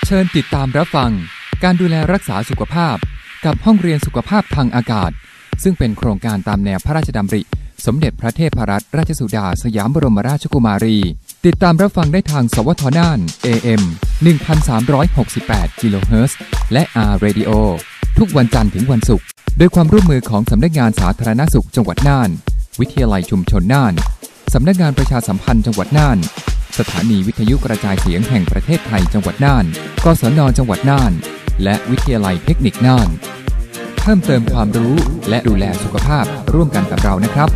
เชิญติดตามรับฟังการดูแลรักษาสุขภาพกับห้องเรียนสุขภาพทางอากาศซึ่งเป็นโครงการตามแนวพระราชดำริสมเด็จพระเทพรัตนราชสุดาสยามบรมราชกุมารีติดตามรับฟังได้ทางสวทน่าน AM 1368 กิโลเฮิรตซ์และ R Radio ทุกวันจันทร์ถึงวันศุกร์โดยความร่วมมือของสำนักงานสาธารณสุขจังหวัดน่านวิทยาลัยชุมชนน่านสำนักงานประชาสัมพันธ์จังหวัดน่านสถานีวิทยุกระจายเสียงแห่งประเทศไทยจังหวัดน่านกศน.จังหวัดน่านและวิทยาลัยเทคนิคน่านเพิ่มเติมความรู้และดูแลสุขภาพร่วมกันกับเรานะครับ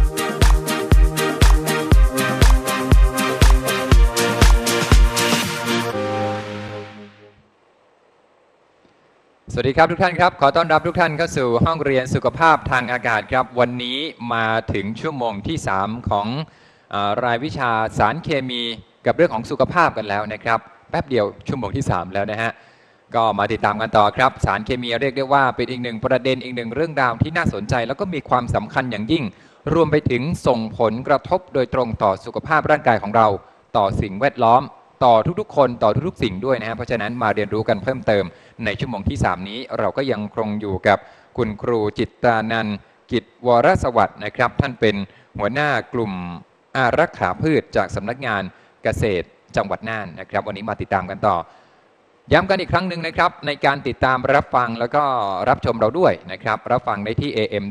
สวัสดีครับทุกท่านครับขอต้อนรับทุกท่านเข้าสู่ห้องเรียนสุขภาพทางอากาศครับวันนี้มาถึงชั่วโมงที่3ของรายวิชาสารเคมีกับเรื่องของสุขภาพกันแล้วนะครับแป๊บเดียวชั่วโมงที่3แล้วนะฮะก็มาติดตามกันต่อครับสารเคมีเรียกได้ว่าเป็นอีกหนึ่งประเด็นอีกหนึ่งเรื่องราวที่น่าสนใจแล้วก็มีความสำคัญอย่างยิ่งรวมไปถึงส่งผลกระทบโดยตรงต่อสุขภาพร่างกายของเราต่อสิ่งแวดล้อมต่อทุกๆคนต่อทุกๆสิ่งด้วยนะฮะเพราะฉะนั้นมาเรียนรู้กันเพิ่มเติมในชั่วโมงที่3นี้เราก็ยังคงอยู่กับคุณครูจิตรานันท์กิจวรสวัสดิ์นะครับท่านเป็นหัวหน้ากลุ่มอารักขาพืชจากสำนักงานเกษตรจังหวัดน่านนะครับวันนี้มาติดตามกันต่อย้ำกันอีกครั้งหนึ่งนะครับในการติดตามรับฟังแล้วก็รับชมเราด้วยนะครับรับฟังได้ที่ AM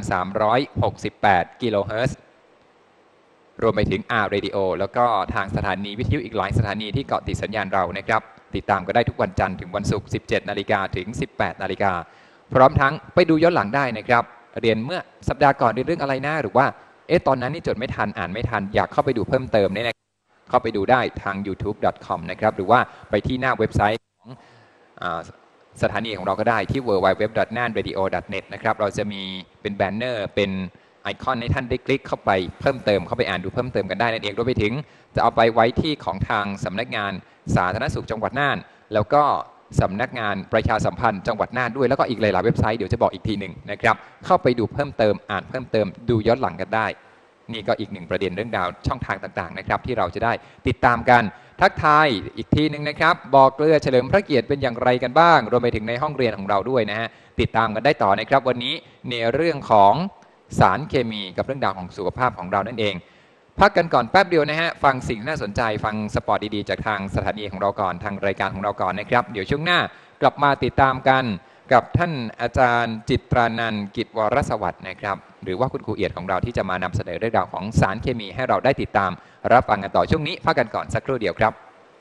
1368 กิโลเฮิรตซ์รวมไปถึง R Radio แล้วก็ทางสถานีวิทยุอีกหลายสถานีที่เกาะติดสัญญาณเรานะครับติดตามก็ได้ทุกวันจันทร์ถึงวันศุกร์ 17 นาฬิกาถึง 18 นาฬิกาพร้อมทั้งไปดูย้อนหลังได้นะครับเรียนเมื่อสัปดาห์ก่อนเรียนเรื่องอะไรนะหรือว่าตอนนั้นนี่จดไม่ทันอ่านไม่ทันอยากเข้าไปดูเพิ่มเติมเนี่ยนะเข้าไปดูได้ทาง youtube.com นะครับหรือว่าไปที่หน้าเว็บไซต์ของสถานีของเราก็ได้ที่ www.nanradio.net นะครับเราจะมีเป็นแบนเนอร์เป็นไอคอนให้ท่านได้คลิกเข้าไปเพิ่มเติมเข้าไปอ่านดูเพิ่มเติมกันได้นั่นเองรวมไปถึงจะเอาไปไว้ที่ของทางสำนักงานสาธารณสุขจังหวัดน่านแล้วก็สำนักงานประชาสัมพันธ์จังหวัดน่านด้วยแล้วก็อีกหลายๆเว็บไซต์เดี๋ยวจะบอกอีกทีหนึ่งนะครับเข้าไปดูเพิ่มเติมอ่านเพิ่มเติมดูย้อนหลังกันได้นี่ก็อีกหนึ่งประเด็นเรื่องราวช่องทางต่างๆนะครับที่เราจะได้ติดตามกันทักทายอีกทีหนึ่งนะครับบอกเกลือเฉลิมพระเกียรติเป็นอย่างไรกันบ้างรวมไปถึงในห้องเรียนของเราด้วยนะฮะติดตามกันได้ต่อนะครับวันนี้ในเรื่องของสารเคมีกับเรื่องราวของสุขภาพของเรานั่นเองพักกันก่อนแป๊บเดียวนะฮะฟังสิ่งน่าสนใจฟังสปอร์ตดีๆจากทางสถานีของเราก่อนทางรายการของเราก่อนนะครับเดี๋ยวช่วงหน้ากลับมาติดตามกันกับท่านอาจารย์จิตรานันท์กิจวรสวัสดิ์นะครับหรือว่าคุณครูเอียดของเราที่จะมานำเสนอเรื่องราวของสารเคมีให้เราได้ติดตามรับฟังกันต่อช่วงนี้พักกันก่อนสักครู่เดียวครับ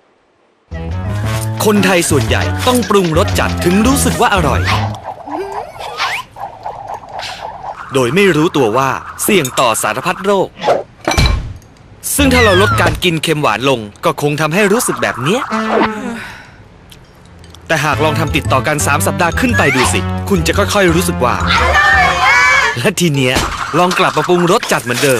คนไทยส่วนใหญ่ต้องปรุงรสจัดถึงรู้สึกว่าอร่อยโดยไม่รู้ตัวว่าเสี่ยงต่อสารพัดโรคซึ่งถ้าเราลดการกินเค็มหวานลงก็คงทำให้รู้สึกแบบนี้แต่หากลองทำติดต่อกัน3 สัปดาห์ขึ้นไปดูสิคุณจะค่อยๆรู้สึกว่าและทีเนี้ยลองกลับมาปรุงรสจัดเหมือนเดิม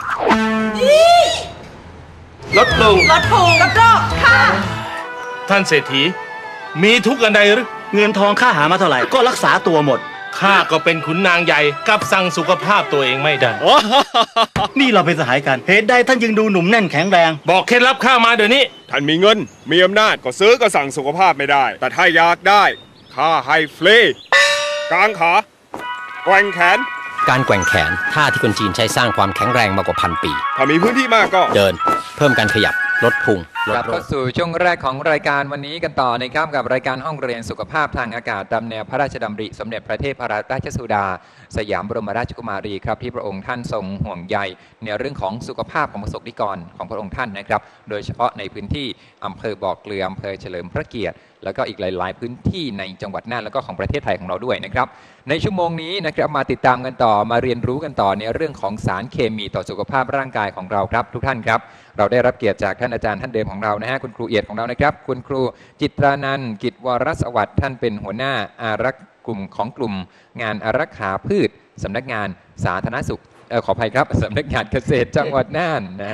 ลดลงลดภูมิลดโรคค่ะท่านเศรษฐีมีทุกข์อันใดหรือเงินทองข้าหามาเท่าไหร่ก็รักษาตัวหมดข้าก็เป็นขุนนางใหญ่กับสั่งสุขภาพตัวเองไม่ได้นี่เราเป็นสหายกันเหตุใดท่านยังดูหนุ่มแน่นแข็งแรงบอกเคล็ดลับข้ามาเดี๋ยวนี้ท่านมีเงินมีอำนาจก็ซื้อก็สั่งสุขภาพไม่ได้แต่ถ้าอยากได้ข้าให้ฟรีกางขาแกว่งแขนการแกว่งแขนท่าที่คนจีนใช้สร้างความแข็งแรงมากกว่า1,000 ปีถ้ามีพื้นที่มากก็เดินเพิ่มการขยับลดพุงกลับเข้าสู่ช่วงแรกของรายการวันนี้กันต่อนะครับกับรายการห้องเรียนสุขภาพทางอากาศตามแนวพระราชดำริสมเด็จพระเทพรัตนราชสุดาสยามบรมราชกุมารีครับที่พระองค์ท่านทรงห่วงใยในเรื่องของสุขภาพของประสบนิกรของพระองค์ท่านนะครับโดยเฉพาะในพื้นที่อำเภอบ่อเกลืออำเภอเฉลิมพระเกียรติแล้วก็อีกหลายๆพื้นที่ในจังหวัดน่านแล้วก็ของประเทศไทยของเราด้วยนะครับในชั่วโมงนี้นะครับมาติดตามกันต่อมาเรียนรู้กันต่อในเรื่องของสารเคมีต่อสุขภาพร่างกายของเราครับทุกท่านครับเราได้รับเกียรติจากท่านอาจารย์ท่านเดิมของเรานะฮะคุณครูเอียดของเรานะครับคุณครูจิตรานันท์กิจวรสวัสดิ์ท่านเป็นหัวหน้าอารักษ์กลุ่มของกลุ่มงานอารักขาพืชสำนักงานสาธารณสุขขออภัยครับสำนักงานเกษตรจังหวัดน่านนะฮะ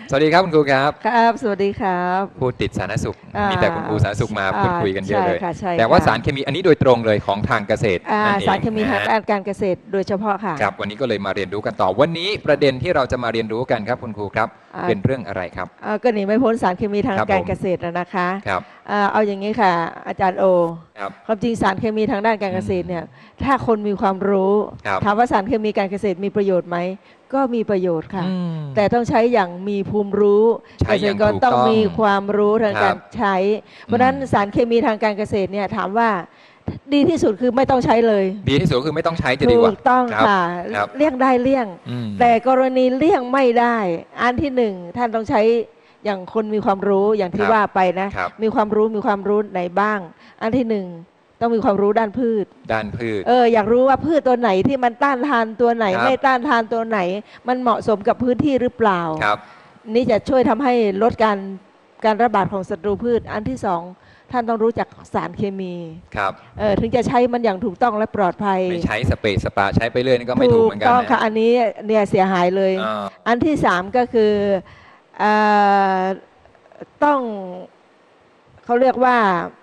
สวัสดีครับคุณครูครับครับ สวัสดีครับพูดติดสาธารณสุขอ่ามีมีแต่คุณครูสาธารณสุขมาพูดคุยกันเยอะเลยใช่ค่ะใช่แต่ว่าค่ะสารเคมีอันนี้โดยตรงเลยของทางเกษตรนั่นเองสารเคมีทางนะด้าฮะนการเกษตรโดยเฉพาะค่ะครับวันนี้ก็เลยมาเรียนรู้กันต่อวันนี้ประเด็นที่เราจะมาเรียนรู้กันครับคุณครูครับอ่าเป็นเรื่องอะไรครับก็หนีไม่พ้นสารเคมีทางครับการผมเกษตรนะคะครับเอาอย่างนี้ค่ะ อาจารย์โอครับความจริงสารเคมีทางด้านการเกษตรเนี่ยถ้าคนมีความรู้ครับถามว่าสารเคมีการเกษตรมีประโยชน์ไหมก็มีประโยชน์ค่ะอืมแต่ต้องใช้อย่างมีภูมิรู้ใช้เกษอตย่าร งกรถูกต้องต้องมีความรู้ทางครักาบรใช้ เพราะฉะนั้นสารเคมีทางการเกษตรเนี่ยถามว่าดีที่สุดคือไม่ต้องใช้เลยดีที่สุดคือไม่ต้องใช้จะดีกว่าถูกต้องรับค่ะครับเลี่ยงได้เลี่ยงอืมแต่กรณีเลี่ยงไม่ได้ อันที่หนึ่งท่านต้องใช้อย่างคนมีความรู้อย่างที่ครับว่าไปนะครับ มีความรู้ไหนบ้าง อันที่หนึ่งต้องมีความรู้ด้านพืชด้านพืชอยากรู้ว่าพืชตัวไหนที่มันต้านทานตัวไหนครับไม่ต้านทานตัวไหน มันเหมาะสมกับพื้นที่หรือเปล่าครับนี่จะช่วยทำให้ลดการระบาดของศัตรูพืช อันที่สองท่านต้องรู้จักสารเคมีครับถึงจะใช้มันอย่างถูกต้องและปลอดภัยไม่ใช้สเปรย์สปาใช้ไปเรื่อยนี่ก็ไม่ถูกเหมือนกันต้องนะค่ะอันนี้เนี่ยเสียหายเลยอ่าอันที่สามก็คือเออต้องเขาเรียกว่า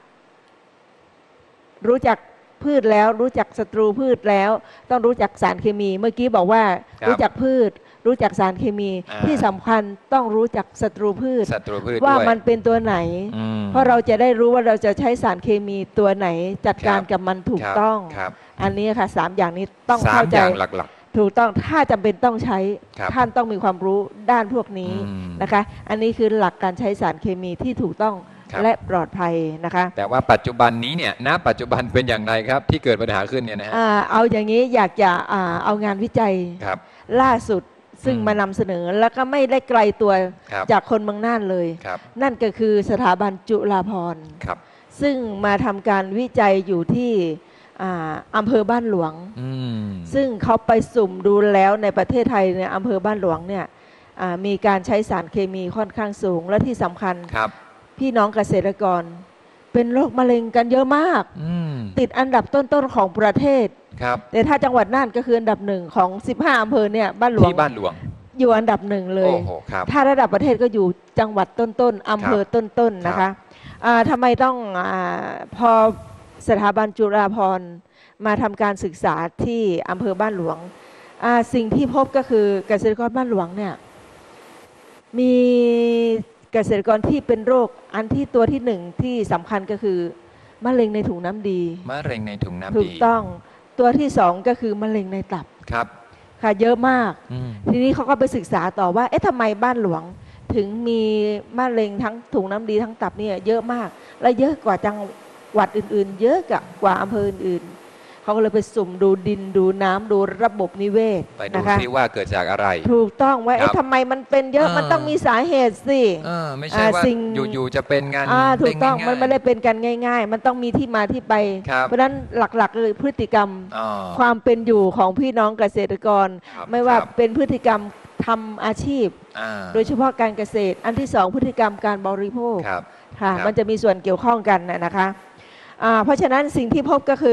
รู้จักพืชแล้วรู้จักศัตรูพืชแล้ว ต้องรู้จักสารเคมี เมื่อกี้บอกว่าครับรู้จักพืช รู้จักสารเคมีอ่าที่สำคัญต้องรู้จักศัตรูพืชศัตรูพืชว่าด้วยมันเป็นตัวไหนอืมเพราะเราจะได้รู้ว่าเราจะใช้สารเคมีตัวไหน จัดการครับกับมันถูกครับต้องครับอันนี้ค่ะสามอย่างนี้ต้องสามเข้าอใจย่างหลักถูกต้องถ้าจำเป็นต้องใช้ครับท่านต้องมีความรู้ด้านพวกนี้อืมนะคะ อันนี้คือหลักการใช้สารเคมีที่ถูกต้องครับและปลอดภัยนะคะๆ แต่ว่าปัจจุบันนี้เนี่ยณปัจจุบันเป็นอย่างไรครับที่เกิดปัญหาขึ้นเนี่ยนะฮะเอาอย่างนี้อยากจะเอางานวิจัยครับล่าสุดซึ่งอืมมานำเสนอแล้วก็ไม่ได้ไกลตัวครับจากคนเมืองน่านเลยครับนั่นก็คือสถาบันจุฬาภรณ์ครับซึ่งมาทำการวิจัยอยู่ที่อำเภอบ้านหลวงอืมซึ่งเขาไปสุ่มดูแล้วในประเทศไทยในอำเภอบ้านหลวงเนี่ยมีการใช้สารเคมีค่อนข้างสูง และที่สำคัญครับพี่น้องเกษตรกร เป็นโรคมะเร็งกันเยอะมากอืมติดอันดับต้นๆของประเทศครับแต่ถ้าจังหวัดน่านก็คืออันดับหนึ่งของ15อำเภอเนี่ยบ้านหลวงที่บ้านหลวงอยู่อันดับหนึ่งเลยโอ้โหครับถ้าระดับประเทศก็อยู่จังหวัดต้นๆอำเภอต้นๆนะคะทำไมต้องพอสถาบันจุฬาภรณ์มาทำการศึกษาที่อำเภอบ้านหลวงสิ่งที่พบก็คือเกษตรกรบ้านหลวงเนี่ยมีเกษตรกรที่เป็นโรคอันที่ตัวที่หนึ่งที่สำคัญก็คือมะเร็งในถุงน้ำดีมะเร็งในถุงน้ำถูดีกต้องตัวที่สองก็คือมะเร็งในตับครับค่ะเยอะมากอืมทีนี้เขาก็ไปศึกษาต่อว่าเอ๊ะทำไมบ้านหลวงถึงมีมะเร็งทั้งถุงน้ำดีทั้งตับเนี่ยเยอะมาก และเยอะกว่าจังหวัดอื่นๆ เยอะกว่าอำเภออื่นๆเขาก็เลยไปสุ่มดูดินดูน้ำดูระบบนิเวศไปดูนะคะซิว่าเกิดจากอะไรถูกต้องว่าครัเอ๊ะบทำไมมันเป็นเยอะอ่ามัมันต้องมีสาเหตุสิไม่ใช่ว่าสิ่งอยู่ๆจะเป็นงานถูกต้องได้ง่ายๆมันไม่ได้เป็นกันง่าย ๆ มันต้องมีที่มาที่ไปครับเพราะฉะนั้นหลักๆเลยพฤติกรรมอ๋อความเป็นอยู่ของพี่น้องเกษตรกรครับไม่ว่าครับเป็นพฤติกรรมทำอาชีพอ่าโดยเฉพาะการเกษตร อันที่สองพฤติกรรมการบริโภคครับค่ะครับมันจะมีส่วนเกี่ยวข้องกันนะคะเพราะฉะนั้นสิ่งที่พบก็คือ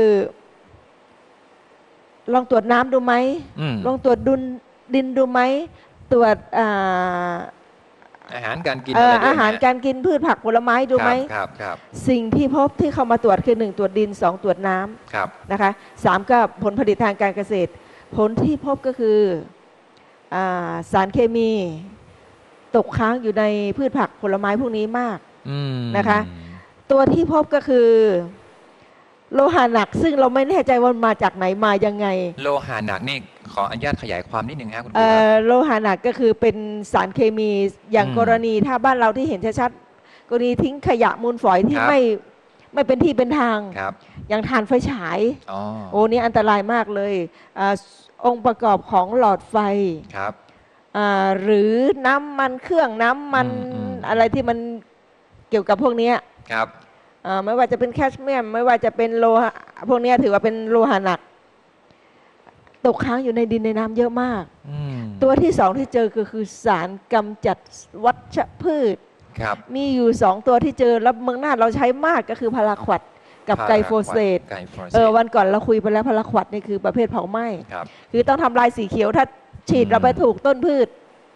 ลองตรวจน้ำดูไหมอืมลองตรวจดินดูไหมตรวจอาหารการกินอะไรด้วยอาหารการกินพืชผักผลไม้ดูไหมครับครับสิ่งที่พบที่เขามาตรวจคือ1ตรวจดิน2ตรวจน้ำครับนะคะ3ก็ผลผลิตทางการเกษตร ผลที่พบก็คือสารเคมีตกค้างอยู่ในพืชผักผลไม้พวกนี้มากอืมนะคะ ตัวที่พบก็คือโลหะหนักซึ่งเราไม่แน่ใจว่ามาจากไหนมายังไงโลหะหนักนี่ขออนุญาตขยายความนิดนึงครับคุณครูครับโลหะหนักก็คือเป็นสารเคมีอย่างอืมกรณีถ้าบ้านเราที่เห็นชัดๆกรณีทิ้งขยะมูลฝอยที่ครับไม่เป็นที่เป็นทางครับอย่างถ่านไฟฉายอ๋อโอ้นี่อันตรายมากเลยองค์ประกอบของหลอดไฟครับหรือน้ำมันเครื่องน้ำมันอืมอะไรที่มันเกี่ยวกับพวกเนี้ยครับไม่ว่าจะเป็นแคดเมียมไม่ว่าจะเป็นโลหะพวกเนี้ยถือว่าเป็นโลหะหนัก ตกค้างอยู่ในดินในน้ำเยอะมากอืมตัวที่สองที่เจอก็คือสารกำจัดวัชพืชครับมีอยู่2ตัวที่เจอแล้วเมืองน่านเราใช้มากก็คือพาราควดกับไกลโฟเสตไกลโฟเสตวันก่อนเราคุยไปแล้วพาราควดนี่คือประเภทเผาไหม้ครับคือต้องทำลายสีเขียวถ้าฉีดเราไปถูกต้นพืช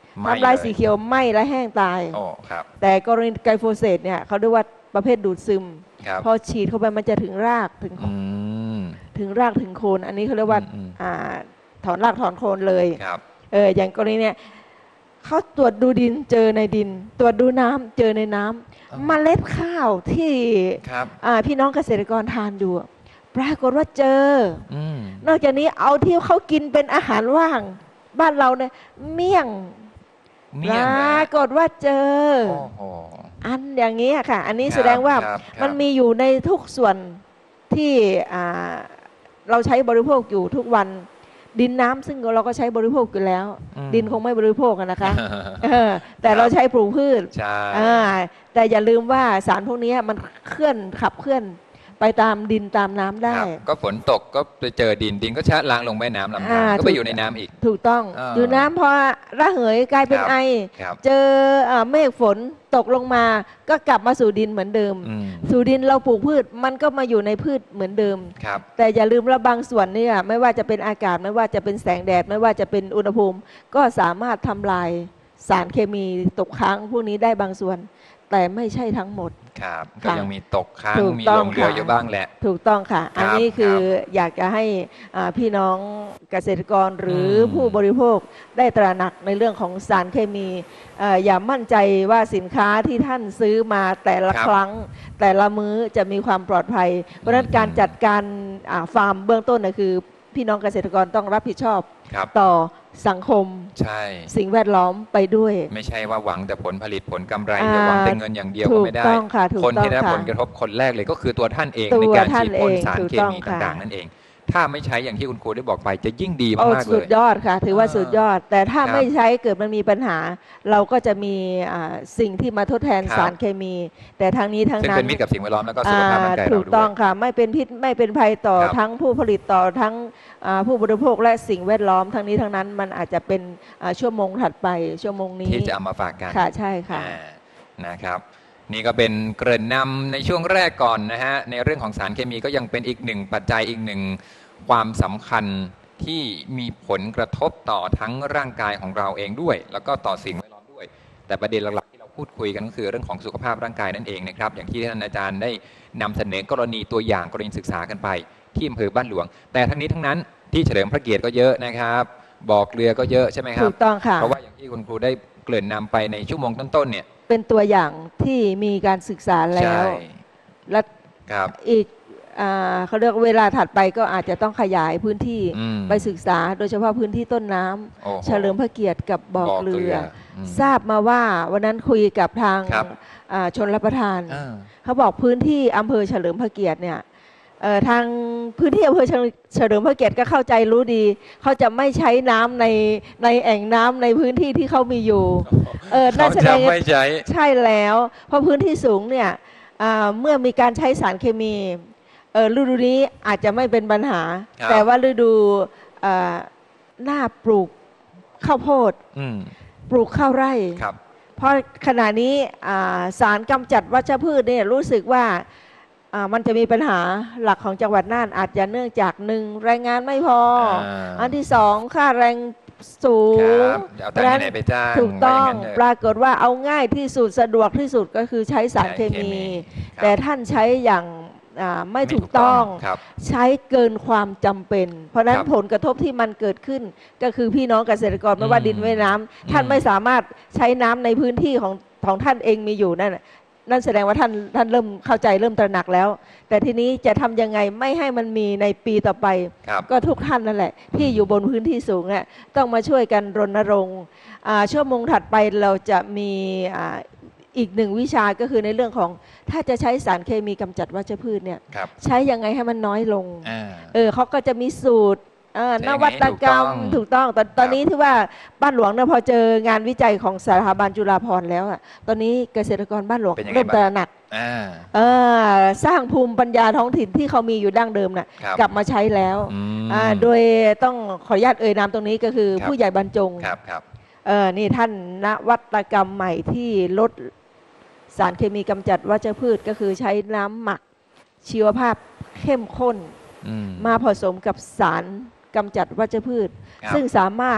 ไหม้ทำลายเลยสีเขียวไหม้และแห้งตายโอ้ครับแต่กรณีไกลโฟเสตเนี่ยเขาเรียกว่าประเภทดูดซึมครับพอฉีดเข้าไปมันจะถึงรากถึงอืมรากถึงโคนอันนี้เขาเรียกว่าอืมถอนรากถอนโคนเลยครับอย่างกรณีเนี่ยเขาตรวจดูดินเจอในดิน ตรวจดูน้ำเจอในน้ำเมล็ดข้าวที่ครับพี่น้องเกษตรกรทานอยู่ปรากฏว่าเจออืมนอกจากนี้เอาที่เขากินเป็นอาหารว่างบ้านเราเนี่ยเมี่ยงเมี่ปยงรานะกฏว่าเจอโอ้โหอันอย่างนี้ค่ะ อันนี้ครับแสดงว่าครับมันมีอยู่ในทุกส่วนที่เราใช้บริโภคอยู่ทุกวันดินน้ำซึ่งเราก็ใช้บริโภคอยู่แล้วอืมดินคงไม่บริโภคกันนะคะแต่เราใช้ปลูกพืชใช่แต่อย่าลืมว่าสารพวกนี้มันขับเคลื่อนไปตามดินตามน้ำได้ครับก็ฝนตกก็ไปเจอดินก็ชะล้างลงแม่น้ำลำธารก็ไปอยู่ในน้ำอีกถูกต้อง อยู่น้ำพอระเหยกลายเป็นครับไอครับเจอเมฆฝนตกลงมาก็กลับมาสู่ดินเหมือนเดิมอืมสู่ดินเราปลูกพืชมันก็มาอยู่ในพืชเหมือนเดิมครับแต่อย่าลืมว่าบางส่วนเนี่ยไม่ว่าจะเป็นอากาศไม่ว่าจะเป็นแสงแดดไม่ว่าจะเป็นอุณหภูมิ ก็สามารถทำลายสารเคมีตกค้างพวกนี้ได้บางส่วน แต่ไม่ใช่ทั้งหมดครับก็ค่ะยังมีตกค้างถูกมีต้ลองงเรือค่ะอยู่บ้างแหละถูกต้องค่ะ อันนี้ครับคืออยากจะให้พี่น้องเกษตรกรหรืออมผู้บริโภคได้ตระหนักในเรื่องของสารเคมีอย่ามั่นใจว่าสินค้าที่ท่านซื้อมาแต่ละครั้ง แต่ละมื้อจะมีความปลอดภัย เพราะฉะนั้นการจัดการฟาร์มเบื้องต้นนะคือ พี่น้องเกษตรกรต้องรับผิดชอบครับต่อสังคมใช่สิ่งแวดล้อมไปด้วยไม่ใช่ว่าหวังแต่ผลผลิตผลกำไรอ่าจะหวังแต่เงินอย่างเดียวก็ไม่ได้ถูกต้องค่ะถูกคนที่ได้ต้องค่ะผลกระทบคนแรกเลยก็คือตัวท่านเองตัวในการท่านฉีดพ่นเองสารถูกเคต้องมีค่ะต่างๆนั่นเอง ถ้าไม่ใช้อย่างที่คุณครูได้บอกไปจะยิ่งดีโอ้มากๆเลสุดยยอดค่ะ ถือว่าสุดยอด แต่ถ้าครับไม่ใช้เกิดมันมีปัญหา เราก็จะมีสิ่งที่มาทดแทนครับสารเคมี แต่ทั้งนี้ทั้งซึ่งนั้นเป็นมิตรกับสิ่งแวดล้อมแล้วก็สุขภาพร่างกายถูเรากด้ต้วอย งค่ะ ไม่เป็นพิษไม่เป็นภัยต่อครับทั้งผู้ผลิตต่อทั้งผู้บริโภคและสิ่งแวดล้อมทั้งนี้ทั้งนั้นมันอาจจะเป็นชั่วโมงถัดไปชั่วโมงนี้ที่จะเอามาฝากกันค่ะใช่ค่ะนะครับ นี่ก็เป็นเกริ่นนำในช่วงแรกก่อนนะฮะในเรื่องของสารเคมีก็ยังเป็นอีกหนึ่งปัจจัยอีกหนึ่งความสำคัญที่มีผลกระทบต่อทั้งร่างกายของเราเองด้วย แล้วก็ต่อสิ่งแวดล้อมด้วย แต่ประเด็นหลักๆที่เราพูดคุยกันก็คือเรื่องของสุขภาพร่างกายนั่นเองนะครับอย่างที่ท่านอาจารย์ได้นำเสนอกรณีตัวอย่างกรณีศึกษากันไปที่อำเภอบ้านหลวง แต่ทั้งนี้ทั้งนั้นที่เฉลิมพระเกียรติก็เยอะนะครับบ่อเกลือก็เยอะใช่ไหมครัถูบกต้องค่ะเพราะว่าอย่างที่คุณครูได้เกริ่นนำไปในชั่วโมงต้นๆเนี่ยเป็นตัวอย่างที่มีการศึกษาแล้วใช่และครับอีกเขาเรียกเวลาถัดไปก็อาจจะต้องขยายพื้นที่อืมไปศึกษาโดยเฉพาะพื้นที่ต้นน้ำโอ้โหเฉลิมพระเกียรติกับบ่อเกลืออืมทราบมาว่าวันนั้นคุยกับทางครับชนรับประทานอ่าเขาบอกพื้นที่อำเภอเฉลิมพระเกียรติเนี่ยทางพื้นที่อำเภอเฉลิมพระเกียรติก็เข้าใจรู้ดี เขาจะไม่ใช้น้ำในแอ่งน้ำในพื้นที่ที่เขามีอยู่น่าเขาแสดจะงไม่ใช้ใช่แล้ว เพราะพื้นที่สูงเนี่ยเมื่อมีการใช้สารเคมีฤดูนี้อาจจะไม่เป็นปัญหาครับแต่ว่าฤดูหน้าปลูกข้าวโพดอืมปลูกข้าวไร่ครับเพราะขณะนี้สารกำจัดวัชพืชเนี่ยรู้สึกว่ามันจะมีปัญหาหลักของจังหวัดน่านอาจจะเนื่องจากหนึ่งแรงงานไม่พออันที่สองค่าแรงสูคงรับจะเอาตังค์ที่ไหนไปจ้างถูกต้องว่าย่านั้นเถอะปรากฏว่าเอาง่ายที่สุดสะดวกที่สุดก็คือใช้สารเคมีครับแต่ท่านใช้อย่างไม่ถูกต้องครับใช้เกินความจำเป็น เพราะฉะนั้นครับผลกระทบที่มันเกิดขึ้น ก็คือพี่น้องเกษตรกรไม่ว่าอืมดินไม่น้ำท่านอืมไม่สามารถใช้น้ำในพื้นที่ของท่านเองมีอยู่นั่นแสดงว่าท่านเริ่มเข้าใจเริ่มตระหนักแล้ว แต่ทีนี้จะทำยังไงไม่ให้มันมีในปีต่อไปครับก็ทุกท่านนั่นแหละ ที่อยู่บนพื้นที่สูงเนี่ยต้องมาช่วยกันรณรงค์ชั่วโมงถัดไปเราจะมีอีกหนึ่งวิชาก็คือในเรื่องของถ้าจะใช้สารเคมีกำจัดวัชพืชเนี่ยครับใช้ยังไงให้มันน้อยลงอ่าเขาก็จะมีสูตรใช้ยังไงนวัตกรรมให้ถูถูกกต้ต้ออง งตอนนี้ที่ว่าบ้านหลวงเนี่ยพอเจองานวิจัยของสถาบันจุฬาภรณ์แล้วตอนนี้เกษตรกรบ้านหลวงเป็นยังไงเริ่มบ้างตระหนัก สร้างภูมิปัญญาท้องถิ่นที่เขามีอยู่ดั้งเดิมน่ะครับกลับมาใช้แล้วอืมโดยต้องขออนุญาตเอ่ยนามตรงนี้ก็คือครับผู้ใหญ่บรรจงครับครับนี่ท่านนวัตกรรมใหม่ที่ลดสารเคมีกำจัดวัชพืชก็คือใช้น้ำหมักชีวภาพเข้มข้นอืมมาผสมกับสารกำจัดวัชพืชครับซึ่งสามารถ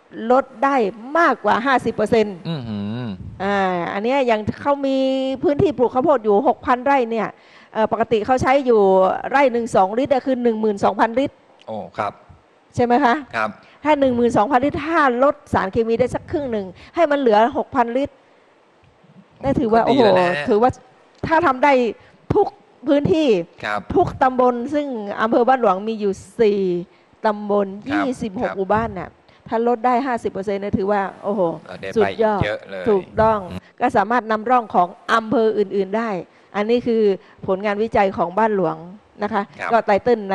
ลดได้มากกว่า 50% อันนี้อย่างเขามีพื้นที่ปลูกข้าวโพดอยู่ 6,000 ไร่เนี่ยปกติเขาใช้อยู่ไร่หนึ่ง2 ลิตรคือ 12,000 ลิตรโอ้ครับใช่ไหมคะครับถ้า 12,000 ลิตรถ้าลดสารเคมีได้สักครึ่งหนึ่งให้มันเหลือ 6,000 ลิตรได้ถือว่าโอ้โหถือว่าถ้าทำได้ทุกพื้นที่ทุกตำบลซึ่งอำเภอบ้านหลวงมีอยู่4ตำบล26หมู่บ้านน่ะถ้าลดได้ 50% เนี่ยถือว่าโอ้โหสุดยอดถูกต้องก็สามารถนำร่องของอำเภออื่นๆได้อันนี้คือผลงานวิจัยของบ้านหลวงนะคะก็ไตเติ้ลใน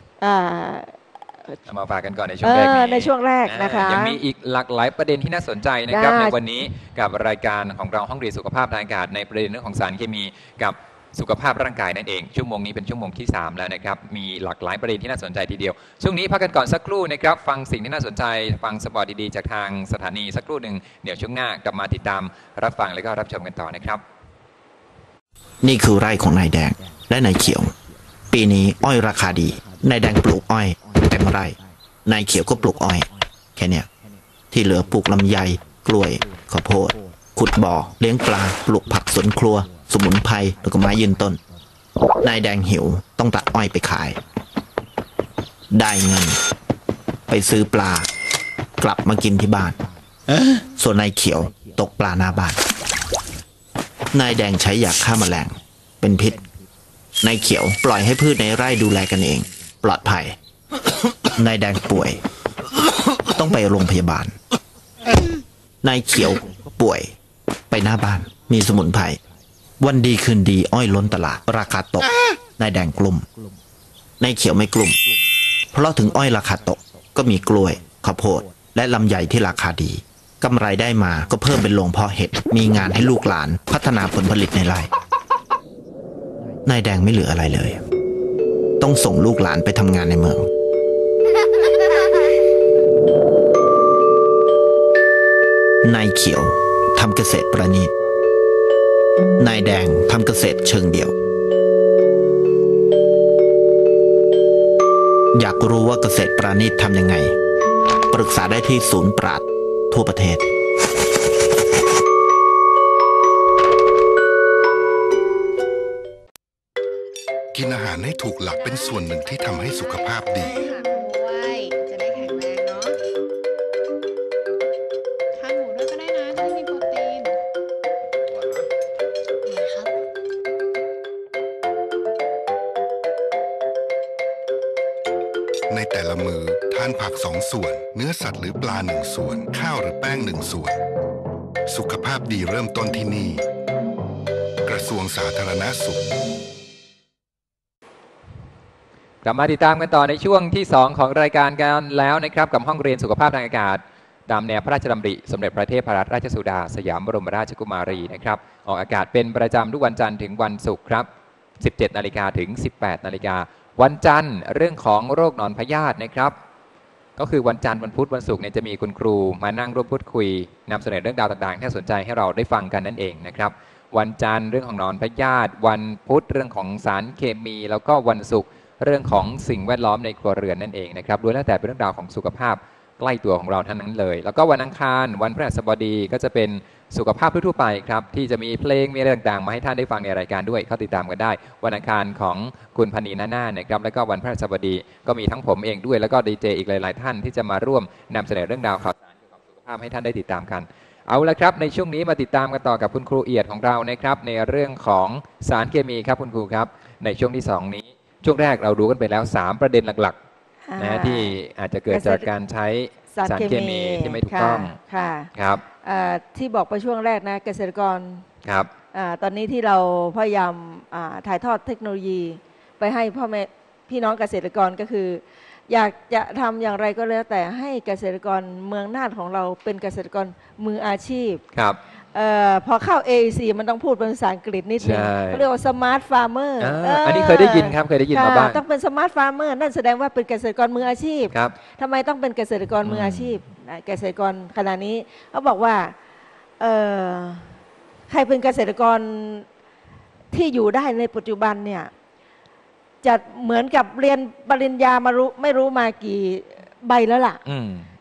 มาฝากกันก่อนในช่วงแรกนี้ในช่วงแรกนะคะยังมีอีกหลากหลายประเด็นที่น่าสนใจนะครับในวันนี้กับรายการของเราห้องเรียนสุขภาพทางอากาศในประเด็นเรื่องของสารเคมีกับสุขภาพร่างกายนั่นเองชั่วโมงนี้เป็นชั่วโมงที่3แล้วนะครับมีหลากหลายประเด็นที่น่าสนใจทีเดียวช่วงนี้พักกันก่อนสักครู่นะครับฟังสิ่งที่น่าสนใจฟังสปอร์ตดีๆจากทางสถานีสักครู่หนึ่งเดี๋ยวช่วงหน้ากลับมาติดตามรับฟังและก็รับชมกันต่อนะครับนี่คือไร่ของนายแดงและนายเขียวปีนี้อ้อยราคาดีนายแดงปลูกอ้อยเต็มไร่นายเขียวก็ปลูกอ้อยแค่เนี้ยที่เหลือปลูกลำไยกล้วยข้าวโพดขุดบ่อเลี้ยงปลาปลูกผักสวนครัวสมุนไพรแล้วก็ไม้ยืนต้นนายแดงหิวต้องตัดอ้อยไปขายได้เงินไปซื้อปลากลับมากินที่บ้านส่วนนายเขียวตกปลาหน้าบ้านนายแดงใช้ยาฆ่าแมลงเป็นพิษนายเขียวปล่อยให้พืชในไร่ดูแลกันเองปลอดภัยนายแดงป่วยต้องไปโรงพยาบาลนายเขียวป่วยไปหน้าบ้านมีสมุนไพรวันดีคืนดีอ้อยล้นตลาดราคาตกนายแดงกลุ่มนายเขียวไม่กลุ่มเพราะถึงอ้อยราคาตกก็มีกล้วยข้าวโพดและลำไยที่ราคาดีกำไรได้มาก็เพิ่มเป็นโรงเพาะเห็ดมีงานให้ลูกหลานพัฒนาผลผลิตในไร่นายแดงไม่เหลืออะไรเลยต้องส่งลูกหลานไปทำงานในเมืองนายเขียวทำเกษตรประณีตนายแดงทำเกษตรเชิงเดี่ยวอยากรู้ว่าเกษตรประณีตทำยังไงปรึกษาได้ที่ศูนย์ปราชญ์ทั่วประเทศกินอาหารให้ถูกหลักเป็นส่วนหนึ่งที่ทำให้สุขภาพดีจะได้แข็งแรงเนาะทานหมูด้วยก็ได้นะจะได้มีโปรตีนครับในแต่ละมื้อทานผัก2 ส่วนเนื้อสัตว์หรือปลา1 ส่วนข้าวหรือแป้ง1 ส่วนสุขภาพดีเริ่มต้นที่นี่กระทรวงสาธารณสุขกลับมาติดตามกันต่อในช่วงที่2ของรายการกันแล้วนะครับกับห้องเรียนสุขภาพทางอากาศตามแนวพระราชดำริสมเด็จพระเทพรัตนราชสุดาสยามบรมราชกุมารีนะครับออกอากาศเป็นประจำทุกวันจันทร์ถึงวันศุกร์ครับ 17 นาฬิกาถึง 18 นาฬิกาวันจันทร์เรื่องของโรคหนอนพยาธินะครับก็คือวันจันทร์วันพุธวันศุกร์เนี่ยจะมีคุณครูมานั่งร่วมพูดคุยนำเสนอเรื่องราวต่างๆที่น่าสนใจให้เราได้ฟังกันนั่นเองนะครับวันจันทร์เรื่องของหนอนพยาธิวันพุธเรื่องของสารเคมีแล้วก็วันศุกร์เรื่องของสิ่งแวดล้อมในครัวเรือนนั่นเองนะครับล้วนแล้วแต่เป็นเรื่องราวของสุขภาพใกล้ตัวของเราทั้งนั้นเลยแล้วก็วันอังคารวันพฤหัสบดีก็จะเป็นสุขภาพทั่วไปครับที่จะมีเพลงมีอะไรต่างๆมาให้ท่านได้ฟังในรายการด้วยเข้าติดตามกันได้วันอังคารของคุณพนีน่านะครับแล้วก็วันพฤหัสบดีก็มีทั้งผมเองด้วยแล้วก็ดีเจอีกหลายๆท่านที่จะมาร่วมนำเสนอเรื่องราวข่าวสารเกี่ยวกับสุขภาพให้ท่านได้ติดตามกันเอาละครับในช่วงนี้มาติดตามกันต่อกับคุณครูเอียดของเรานะครับในเรื่องของสารเคมีครับคุณครูครับในช่วงที่2นี้ช่วงแรกเราดูกันไปแล้ว3ประเด็นหลักๆนะที่อาจจะเกิดจากการใช้สารเคมีที่ไม่ถูกต้องครับที่บอกไปช่วงแรกนะเกษตรกรครับตอนนี้ที่เราพยายามถ่ายทอดเทคโนโลยีไปให้พ่อแม่พี่น้องเกษตรกรก็คืออยากจะทำอย่างไรก็แล้วแต่ให้เกษตรกรเมืองน่านของเราเป็นเกษตรกรมืออาชีพครับพอเข้า AEC มันต้องพูดเป็นภาษาอังกฤษนิดนึงเขาเรียกว่าสมาร์ทฟาร์มเมอร์อันนี้เคยได้ยินครับเคยได้ยินมาบ้างต้องเป็นสมาร์ทฟาร์มเมอร์นั่นแสดงว่าเป็นเกษตรกรมืออาชีพทำไมต้องเป็นเกษตรกรมืออาชีพเกษตรกรขณะนี้เขาบอกว่าใครเป็นเกษตรกรที่อยู่ได้ในปัจจุบันเนี่ยจะเหมือนกับเรียนปริญญามาไม่รู้มากี่ใบแล้วล่ะ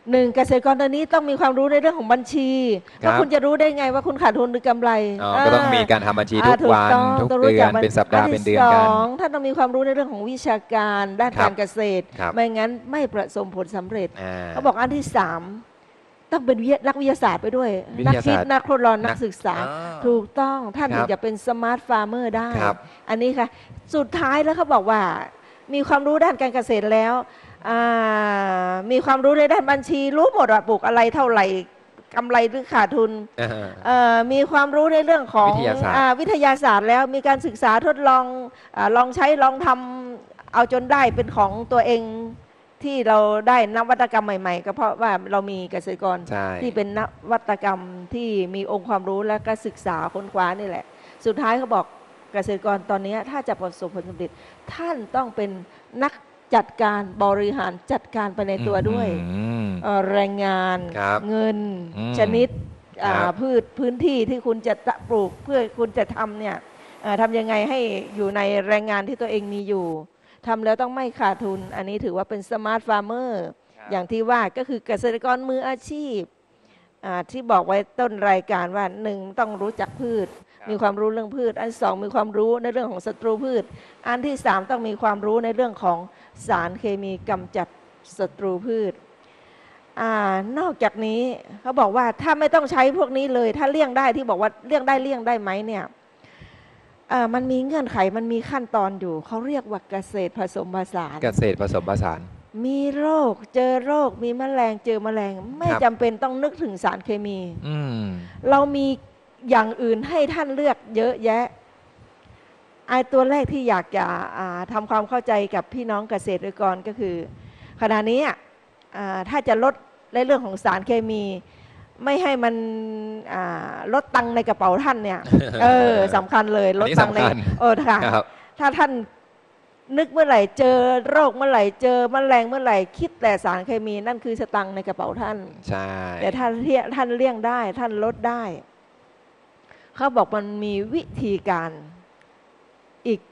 หนึ่งเกษตรกรตอนนี้ต้องมีความรู้ในเรื่องของบัญชีเพราะคุณจะรู้ได้ไงว่าคุณขาดทุนหรือกำไรก็ต้องมีการทำบัญชีทุกวันทุกเดือนเป็นสัปดาห์เป็นเดือนกันท่านต้องมีความรู้ในเรื่องของวิชาการด้านการเกษตรไม่งั้นไม่ประสบผลสำเร็จเขาบอกอันที่สามต้องเป็นนักวิทยาศาสตร์ไปด้วยนักคิดนักทดลองนักศึกษาถูกต้องท่านถึงจะเป็นสมาร์ทฟาร์มเมอร์ได้อันนี้ค่ะสุดท้ายแล้วเขาบอกว่ามีความรู้ด้านการเกษตรแล้วมีความรู้ในด้านบัญชีรู้หมดว่าปลูกอะไรเท่าไหร่กำไรหรือขาดทุนมีความรู้ในเรื่องของวิทยาศาสตร์แล้วมีการศึกษาทดลองลองใช้ลองทำเอาจนได้เป็นของตัวเองที่เราได้นวัตกรรมใหม่ๆก็เพราะว่าเรามีเกษตรกรที่เป็นนวัตกรรมที่มีองค์ความรู้และก็ศึกษาค้นคว้านี่แหละสุดท้ายเขาบอกเกษตรกรตอนนี้ถ้าจะประสบผลสำเร็จท่านต้องเป็นนักจัดการบริหารจัดการไปในตัวด้วยแรงงานเงินชนิดพืชพื้นที่ที่คุณจะปลูกเพื่อคุณจะทำเนี่ยทำยังไงให้อยู่ในแรงงานที่ตัวเองมีอยู่ทำแล้วต้องไม่ขาดทุนอันนี้ถือว่าเป็นสมาร์ทฟาร์มเมอร์อย่างที่ว่าก็คือเกษตรกรมืออาชีพที่บอกไว้ต้นรายการว่าหนึ่งต้องรู้จักพืชมีความรู้เรื่องพืชอันสองมีความรู้ในเรื่องของศัตรูพืชอันที่สามต้องมีความรู้ในเรื่องของสารเคมีกำจัดศัตรูพืชนอกจากนี้เขาบอกว่าถ้าไม่ต้องใช้พวกนี้เลยถ้าเลี่ยงได้ที่บอกว่าเลี่ยงได้ไหมเนี่ยมันมีเงื่อนไขมันมีขั้นตอนอยู่เขาเรียกว่าเกษตรผสมผสานมีโรคเจอโรคมีแมลงเจอแมลงไม่จำเป็นต้องนึกถึงสารเคมีเรามีอย่างอื่นให้ท่านเลือกเยอะแยะตัวแรกที่อยากจะทำความเข้าใจกับพี่น้องเกษตรกรก็คือขณะนี้ถ้าจะลดในเรื่องของสารเคมีไม่ให้มันลดตังในกระเป๋าท่านเนี่ยสำคัญเลยลดตังในค่ะถ้าท่านนึกเมื่อไหร่เจอโรคเมื่อไหร่เจอแมลงเมื่อไหร่คิดแต่สารเคมีนั่นคือสตังในกระเป๋าท่านใช่แต่ท่านเลี่ยงได้ท่านลดได้เขาบอกมันมีวิธีการอีก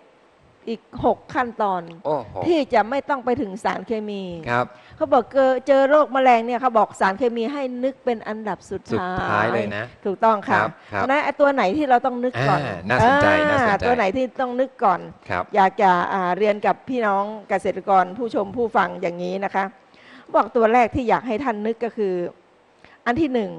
6 ขั้นตอนที่จะไม่ต้องไปถึงสารเคมีเขาบอกเจอโรคแมลงเนี่ยเขาบอกสารเคมีให้นึกเป็นอันดับสุดท้ายเลยนะถูกต้องค่ะเพราะนั้นตัวไหนที่เราต้องนึกก่อนน่าสนใจตัวไหนที่ต้องนึกก่อนอยากจะเรียนกับพี่น้องเกษตรกรผู้ชมผู้ฟังอย่างนี้นะคะบอกตัวแรกที่อยากให้ท่านนึกก็คืออันที่หนึ่ง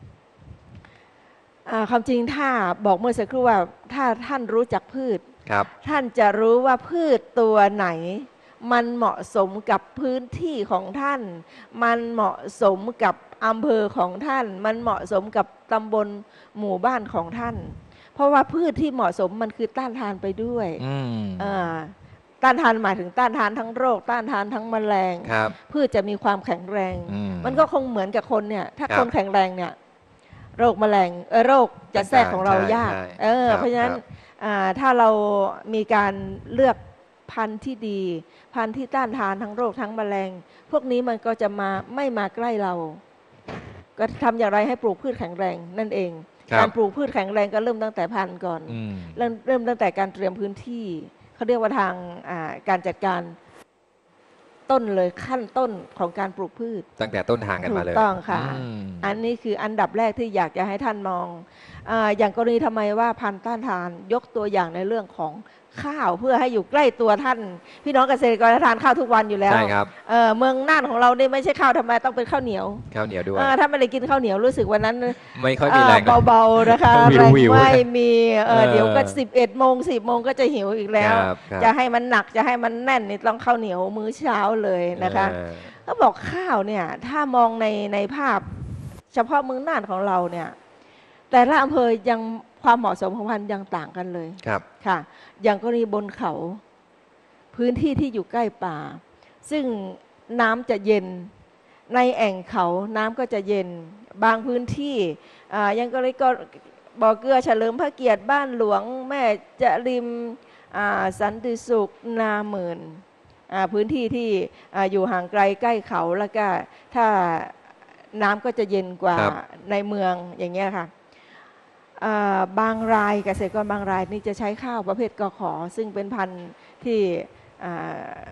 ความจริงถ้าบอกเมื่อสักครู่ว่าถ้าท่านรู้จักพืชท่านจะรู้ว่าพืชตัวไหนมันเหมาะสมกับพื้นที่ของท่านมันเหมาะสมกับอำเภอของท่านมันเหมาะสมกับตำบลหมู่บ้านของท่านเพราะว่าพืชที่เหมาะสมมันคือต้านทานไปด้วยต้านทานหมายถึงต้านทานทั้งโรคต้านทานทั้งแมลงพืชจะมีความแข็งแรงมันก็คงเหมือนกับคนเนี่ยถ้าคนแข็งแรงเนี่ยโรคแมลงโรคจะแทรกของเรายากเพราะฉะนั้นถ้าเรามีการเลือกพันธุ์ที่ดีพันธุ์ที่ต้านทานทั้งโรคทั้งแมลงพวกนี้มันก็จะไม่มาใกล้เราก็ทำอย่างไรให้ปลูกพืชแข็งแรงนั่นเองการปลูกพืชแข็งแรงก็เริ่มตั้งแต่พันธุ์ก่อนเริ่มตั้งแต่การเตรียมพื้นที่เขาเรียกว่าทางการจัดการต้นเลยขั้นต้นของการปลูกพืชตั้งแต่ต้นทางกันมาเลยถูกต้องค่ะอันนี้คืออันดับแรกที่อยากจะให้ท่านมองอย่างกรณีทำไมว่าพันธุ์ต้านทานยกตัวอย่างในเรื่องของข้าวเพื่อให้อยู่ใกล้ตัวท่านพี่น้องเกษตรกรทานข้าวทุกวันอยู่แล้วใช่ครับเมืองน่านของเราเนี่ยไม่ใช่ข้าวทำไมต้องเป็นข้าวเหนียวด้วยถ้าไม่ได้กินข้าวเหนียวรู้สึกวันนั้นไม่ค่อยมีแรงเบาๆนะคะแรงไม่มีเดี๋ยวก็11 โมง 10 โมงก็จะหิวอีกแล้วจะให้มันหนักจะให้มันแน่นนี่ต้องข้าวเหนียวมื้อเช้าเลยนะคะก็บอกข้าวเนี่ยถ้ามองในภาพเฉพาะเมืองน่านของเราเนี่ยแต่ละอำเภอยังความเหมาะสมของพันธุ์ยังต่างกันเลยค่ะอย่างกรณีบนเขาพื้นที่ที่อยู่ใกล้ป่าซึ่งน้ำจะเย็นในแอ่งเขาน้ำก็จะเย็นบางพื้นที่ยังกรณีบ่อเกลือเฉลิมพระเกียรติบ้านหลวงแม่จะริมสันติสุขนาหมื่นพื้นที่ที่อยู่ห่างไกลใกล้เขาแล้วก็ถ้าน้ำก็จะเย็นกว่าในเมืองอย่างเงี้ยค่ะบางรายเกษตรกรบางรายนี่จะใช้ข้าวประเภทกข.ซึ่งเป็นพันธุ์ที่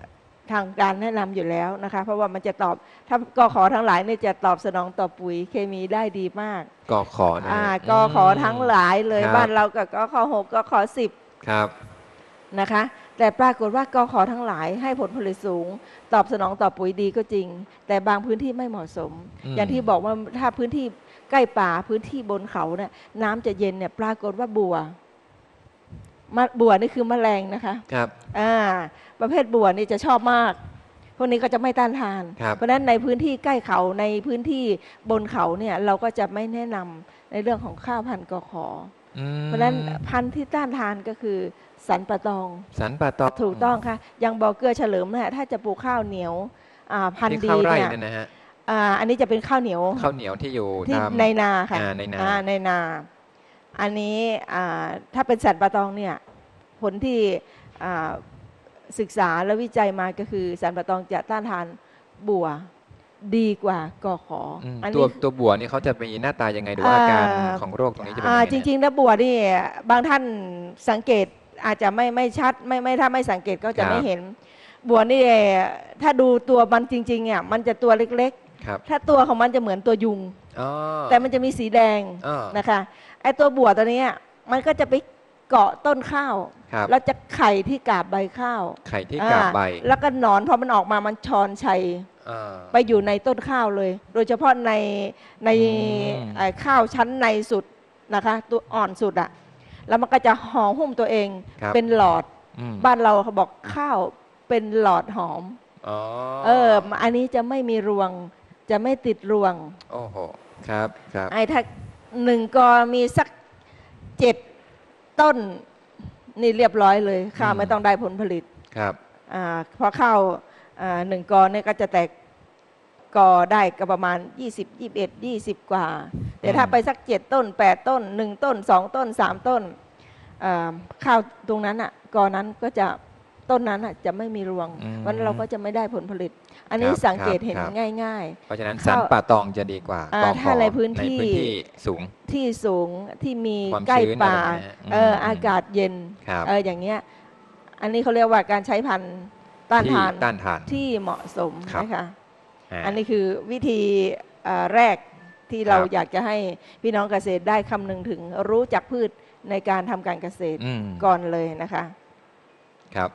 ทางการแนะนำอยู่แล้วนะคะเพราะว่ามันจะตอบถ้ากขทั้งหลายเนี่ยจะตอบสนองต่อปุ๋ยเคมีได้ดีมากกขนะกขทั้งหลายเลยบ้านเรากับกข6กข10 ครับนะคะแต่ปรากฏว่ากขทั้งหลายให้ผลผลิตสูงตอบสนองต่อปุ๋ยดีก็จริงแต่บางพื้นที่ไม่เหมาะสมอย่างที่บอกว่าถ้าพื้นที่ใกล้ป่าพื้นที่บนเขาเนี่ยน้ำจะเย็นเนี่ยปรากฏว่าบัวนี่คือแมลงนะคะครับประเภทบัวนี่จะชอบมากพวกนี้ก็จะไม่ต้านทานเพราะฉะนั้นในพื้นที่ใกล้เขาในพื้นที่บนเขาเนี่ยเราก็จะไม่แนะนำในเรื่องของข้าวพันธุ์กขเพราะฉะนั้นพันธุ์ที่ต้านทานก็คือสันป่าตองถูกต้องค่ะยังบ่อเกลือเฉลิมเนี่ยถ้าจะปลูกข้าวเหนียวพันธุ์ดีเนี่ยอันนี้จะเป็นข้าวเหนียวที่อยู่ในนาค่ะในนาอันนี้ถ้าเป็นสันป่าตองเนี่ยผลที่ศึกษาและวิจัยมาก็คือสันป่าตองจะต้านทานบัวดีกว่ากขตัวบัวนี่เขาจะมีหน้าตายังไงหรือว่าอาการของโรคตรงนี้จะเป็นยังไงจริงๆแล้วบัวนี่บางท่านสังเกตอาจจะไม่ชัดไม่ถ้าไม่สังเกตก็จะไม่เห็นบัวนี่ถ้าดูตัวมันจริงๆเนี่ยมันจะตัวเล็กๆถ้าตัวของมันจะเหมือนตัวยุงแต่มันจะมีสีแดงนะคะไอ้ตัวบัวตัวนี้มันก็จะไปเกาะต้นข้าวแล้วจะไข่ที่กาบใบข้าวแล้วก็หนอนพอมันออกมามันชอนชัยไปอยู่ในต้นข้าวเลยโดยเฉพาะในข้าวชั้นในสุดนะคะตัวอ่อนสุดอ่ะแล้วมันก็จะห่อหุ้มตัวเองเป็นหลอดบ้านเราเขาบอกข้าวเป็นหลอดหอมอันนี้จะไม่มีรวงจะไม่ติดรวงโอ้โหครับถ้า1 กอมีสัก7 ต้นนี่เรียบร้อยเลยข้าวไม่ต้องได้ผลผลิตครับเพราะข้าว1 กอเนี่ยก็จะแตกกอได้ก็ประมาณ20 21 20กว่าแต่ถ้าไปสัก7 ต้น8 ต้น1 ต้น2 ต้น3 ต้นข้าวตรงนั้นอ่ะกอนั้นก็จะต้นนั้นอ่ะจะไม่มีรวงวันเราก็จะไม่ได้ผลผลิตอันนี้สังเกตเห็นง่ายๆเพราะฉะนั้นสันป่าตองจะดีกว่าถ้าในพื้นที่สูงที่มีใกล้ป่าอากาศเย็นอย่างเงี้ยอันนี้เขาเรียกว่าการใช้พันธุ์ต้านทานที่เหมาะสมนะคะอันนี้คือวิธีแรกที่เราอยากจะให้พี่น้องเกษตรได้คำนึงถึงรู้จักพืชในการทำการเกษตรก่อนเลยนะคะครับ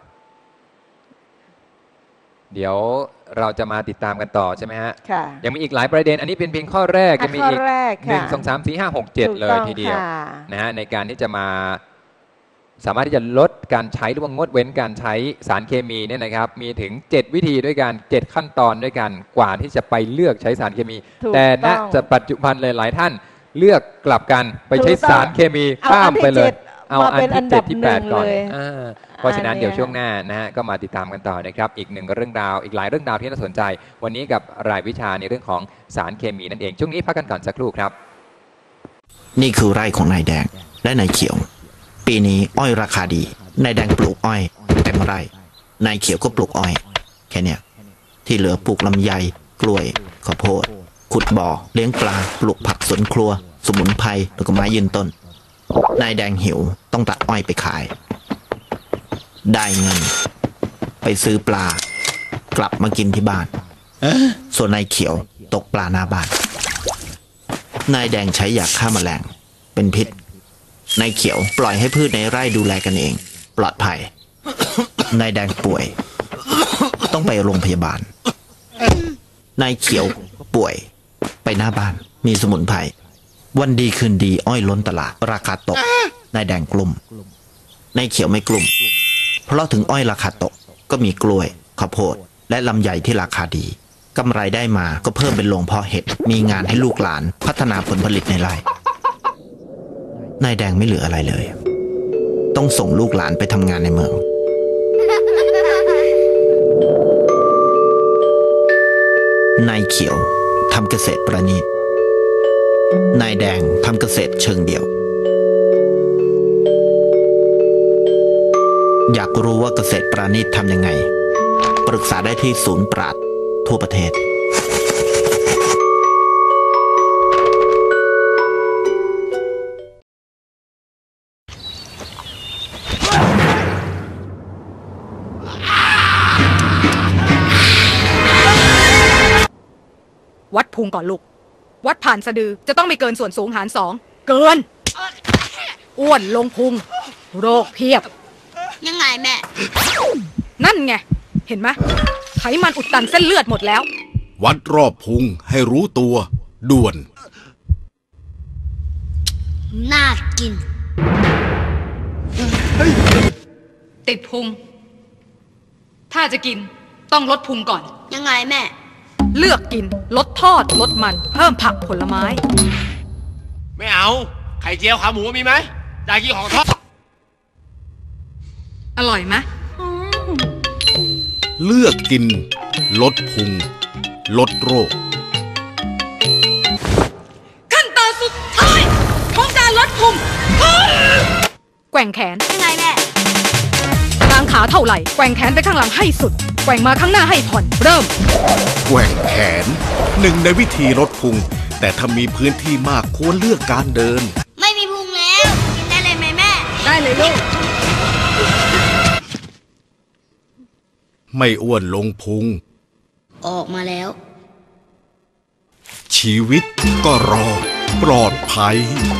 เดี๋ยวเราจะมาติดตามกันต่อใช่ไหมฮะยังมีอีกหลายประเด็นอันนี้เป็นเพียงข้อแรกยังมีอีก1 2 3 4 5 6 7เลยทีเดียวนะฮะในการที่จะมาสามารถที่จะลดการใช้หรือว่างดเว้นการใช้สารเคมีเนี่ยนะครับมีถึง7 วิธีด้วยกัน7 ขั้นตอนด้วยกันกว่าที่จะไปเลือกใช้สารเคมีแต่ณปัจจุบันเลยหลายท่านเลือกกลับกันไปใช้สารเคมีข้ามไปเลยเอาอันที่7 ที่ 8ก่อนเพราะฉะนั้นเดี๋ยวช่วงหน้านะฮะก็มาติดตามกันต่อนะครับอีก1 เรื่องราวอีกหลายเรื่องราวที่น่าสนใจวันนี้กับรายวิชาในเรื่องของสารเคมีนั่นเองช่วงนี้พักกันก่อนสักครู่ครับนี่คือไร่ของนายแดงและนายเขียวปีนี้อ้อยราคาดีนายแดงปลูกอ้อยเต็มไร่นายเขียวก็ปลูกอ้อยแค่เนี้ยที่เหลือปลูกลำไยกล้วยข้าวโพดขุดบ่อเลี้ยงปลาปลูกผักสวนครัวสมุนไพรแล้วก็ไม้ยืนต้นนายแดงหิวต้องตัดอ้อยไปขายได้เงินไปซื้อปลากลับมากินที่บ้านส่วนนายเขียวตกปลาหน้าบ้านนายแดงใช้ยาฆ่าแมลงเป็นพิษนายเขียวปล่อยให้พืชในไร่ดูแลกันเองปลอดภัยนายแดงป่วยต้องไปโรงพยาบาลนายเขียวป่วยไปหน้าบ้านมีสมุนไพรวันดีคืนดีอ้อยล้นตลาดราคาตกนายแดงกลุ่มนายเขียวไม่กลุ่มเพราะถึงอ้อยราคาตกก็มีกล้วยข้าวโพดและลำไยที่ราคาดีกำไรได้มาก็เพิ่มเป็นโรงเพาะเห็ดมีงานให้ลูกหลานพัฒนาผลผลิตในไร่นายแดงไม่เหลืออะไรเลยต้องส่งลูกหลานไปทำงานในเมืองนายเขียวทำเกษตรประณีตนายแดงทำเกษตรเชิงเดี่ยวอยากรู้ว่าเกษตรประณีตทำยังไงปรึกษาได้ที่ศูนย์ปราชญ์ทั่วประเทศพุงก่อนลูกวัดผ่านสะดือจะต้องไม่เกินส่วนสูงหาร2เกินอ้วนลงพุงโรคเพียบยังไงแม่นั่นไงเห็นไหมไขมันอุดตันเส้นเลือดหมดแล้ววัดรอบพุงให้รู้ตัวด่วนน่ากินติดพุงถ้าจะกินต้องลดพุงก่อนยังไงแม่เลือกกินลดทอดลดมันเพิ่มผักผลไม้ไม่เอาไข่เจียวขาหมูมีไหมอยากกินของทอดอร่อยไหมเลือกกินลดพุงลดโรคขั้นตอนสุดท้ายของการลดพุงแกว่งแขนยังไงแม่กางขาเท่าไหร่แกว่งแขนไปข้างหลังให้สุดแกว่งมาข้างหน้าให้ผ่อนเริ่มแกว่งแขนหนึ่งในวิธีลดพุงแต่ถ้ามีพื้นที่มากควรเลือกการเดินไม่มีพุงแล้วกินได้เลยไหมแม่ได้เลยลูกไม่อ้วนลงพุงออกมาแล้วชีวิตก็รอดปลอดภัย